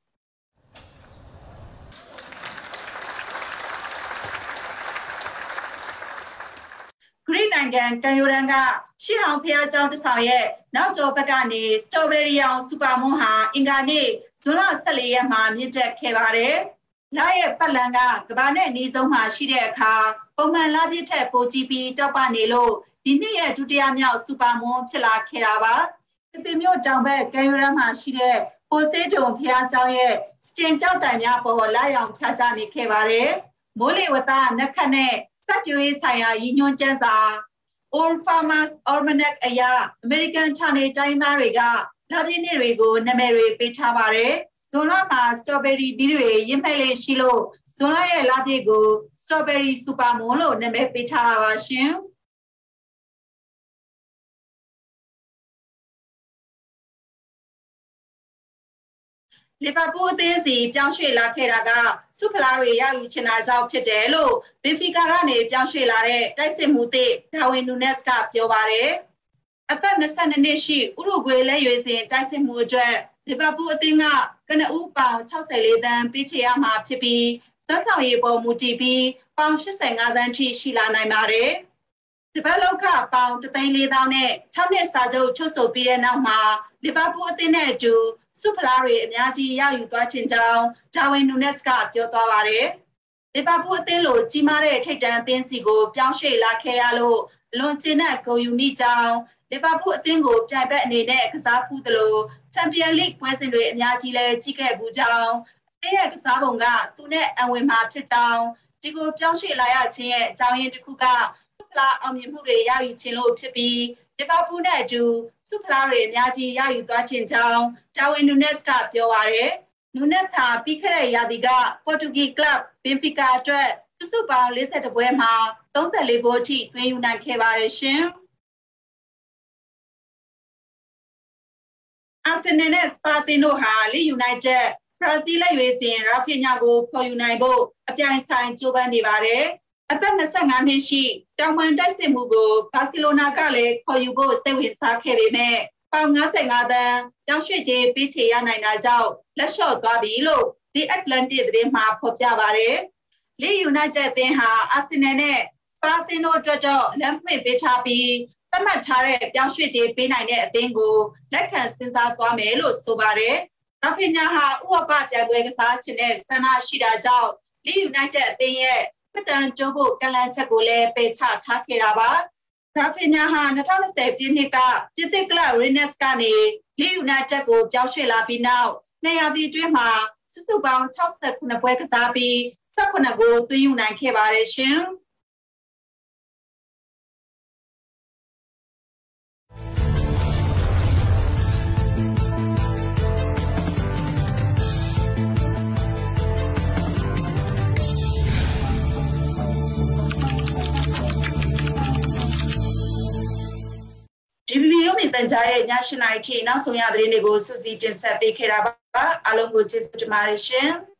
ဂရိနိုင်ငံကန်ယိုရန်ကရှီဟောင်ဖျားကျောင်းတဆောင်ရဲ့နောက်ကျောဘက်ကနေစတော်ဘယ်ရီအောင်စူပါမွန်ဟာအင်္ဂါနေ့ဇွန်လ14ရက်မှာမြင့်တက်ခဲ့ပါတယ်။လရဲ့ပတ်လန်ကကဘာနဲ့အနီးဆုံးမှာရှိတဲ့အခါပုံမှန်လပြည့်ထက်ပိုကြီးပြီးတောက်ပနေလို့ဒီနှစ်ရဲ့ဒုတိယမြောက်စူပါမွန်ဖြစ်လာခဲ့တာပါ။ဒီမျိုးတောင်ဘက်ကန်ယိုရန်မှာရှိတဲ့ပိုစေးတုံဖျားကျောင်းရဲ့စတင်ကျောက်တိုင်များပေါ်လာရောက်ဖြာချနေခဲ့ပါတယ်။မိုးလေဝသနက်ခတ်နဲ့စိုက်ပျိုးရေးဆိုင်ရာရည်ညွှန်းကျန်းစာ All Farmers Almanac အရ American ဌာနေတိုင်းသားတွေကလပြည့်နေ့တွေကိုနာမည်တွေပေးထားပါတယ်။ဇွန်လမှာစတော်ဘယ်ရီသီးတွေရင်းမှဲ့လေးရှိလို့ဇွန်လရဲ့လပြည့်ကိုစတော်ဘယ်ရီစူပါမွန်လို့နာမည်ပေးထားတာပါရှင်။လီဗာပူးအသင်းစီပြောင်းရွှေ့လာခဲ့တာကစုဖလားတွေရယူချင်တာကြောင့်ဖြစ်တယ်လို့ဘင်ဖီကာကနေပြောင်းရွှေ့လာတဲ့တိုက်စစ်မှုသစ်ဒါဝင်နူနက်စ်ကပြောပါတယ်။အသက်22နှစ်ရှိဥရုဂွေလက်ရွေးစင်တိုက်စစ်မှုအတွက်လီဗာပူးအသင်းကကနဦးပေါင်64သန်းပေးချေရမှာဖြစ်ပြီးစွမ်းဆောင်ရည်ပေါ်မူတည်ပြီးပေါင်85သန်းထိရှိလာနိုင်ပါတယ်။ဒီဘက်လောက်ကပေါင်3,400,000နဲ့6နှစ်စာချုပ်ချုပ်ဆိုပြီးတဲ့နောက်မှာလီဗာပူးအသင်းနဲ့အတူစုဖလားတွေအများကြီးရယူသွားခြင်းကြောင့်ဂျာဝင်နူနက်စ်ကပြောသွားပါတယ်။လီဗာပူးအသင်းလိုကြီးမားတဲ့ထိပ်တန်းအသင်းစီကိုပြောင်းရွှေ့လာခဲ့ရလို့အလွန်ကျဉ်းတဲ့ဂုဏ်ယူမိကြောင်းလီဗာပူးအသင်းကိုပြိုင်ဘက်အနေနဲ့ကစားဖူးသလိုချန်ပီယံလိပွဲစဉ်တွေအများကြီးလည်းကြီးခဲ့ဘူးကြောင်းအသင်းရဲ့ကစားပုံကသူနဲ့အဝင်မှာဖြစ်ကြောင်းဒီကိုပြောင်းရွှေ့လာရခြင်းရဲ့အကြောင်းရင်းတစ်ခုကစုဖလားအောင်မြင်မှုတွေရယူခြင်းလို့ဖြစ်ပြီးလီဗာပူးနဲ့အတူစုဖလားတွေအများကြီးရယူသွားခြင်းကြောင့်ဒါဝင်နူနက်စ်ကပြောပါရယ်နူနက်စ်ဟာပြီးခဲ့တဲ့ရာသီကပေါ်တူဂီကလပ်ဘင်ဖီကာအတွက်စုစုပေါင်း40ပွဲမှာ34ဂိုးအထိသွင်းယူနိုင်ခဲ့ပါတယ်ရှင်အာဆင်နယ်နဲ့စပါတင်တို့ဟာလီယူနိုက်တက်ဘရာဇီးလက်ရွေးစင်ရာဖီညာကိုခေါ်ယူနိုင်ဖို့အပြိုင်ဆိုင်ကြိုးပမ်းနေပါတယ်အသက်25နှစ်ရှိတောင်ပန်တိုက်စစ်မှုကိုဘာစီလိုနာကလည်းခေါ်ယူဖို့စိတ်ဝင်စားခဲ့ပေမဲ့ပေါင်55သန်းတောင်ရွှေ့ခြင်းပေးချေရနိုင်တာကြောင့်လက်လျှော့သွားပြီလို့ The Atlantic သတင်းမှာဖော်ပြပါတယ်။ Leeds United အသင်းဟာအာဆင်နယ်နဲ့စပါအသင်းတို့အတွက်ကြောင့်လမ်းဖွင့်ပေးထားပြီးသတ်မှတ်ထားတဲ့ပြောင်းရွှေ့ခြင်းပေးနိုင်တဲ့အသင်းကိုလက်ခံစဉ်းစားသွားမယ်လို့ဆိုပါတယ်။ရာဖီညာဟာဥရောပပြိုင်ပွဲကစားခြင်းနဲ့ဆန္ဒရှိတာကြောင့် Leeds United အသင်းရဲ့ပတ်တန်ကျိုးဖို့ကလန်ချက်ကိုလည်းပယ်ချထားခဲ့တာပါ။ရာဖီညာဟာ2020ပြည့်နှစ်ကပြည်သစ်ကလပ်ရီနက်စ်ကနေလီယူနိုက်တက်ကိုပြောင်းရွှေ့လာပြီးနောက်နှစ်ရာသီအတွင်းမှာစုစုပေါင်း69ပွဲကစားပြီး18ဂိုးသွင်းယူနိုင်ခဲ့ပါတယ်ရှင်။ DVB ရုပ်မြင်သံကြားရဲ့ည8:00 နာရီထိနောက်ဆုံးရသတင်းတွေကိုစူးစီးတင်ဆက်ပေးခဲ့တာပါအားလုံးကိုကျေးဇူးတင်ပါတယ်ရှင်။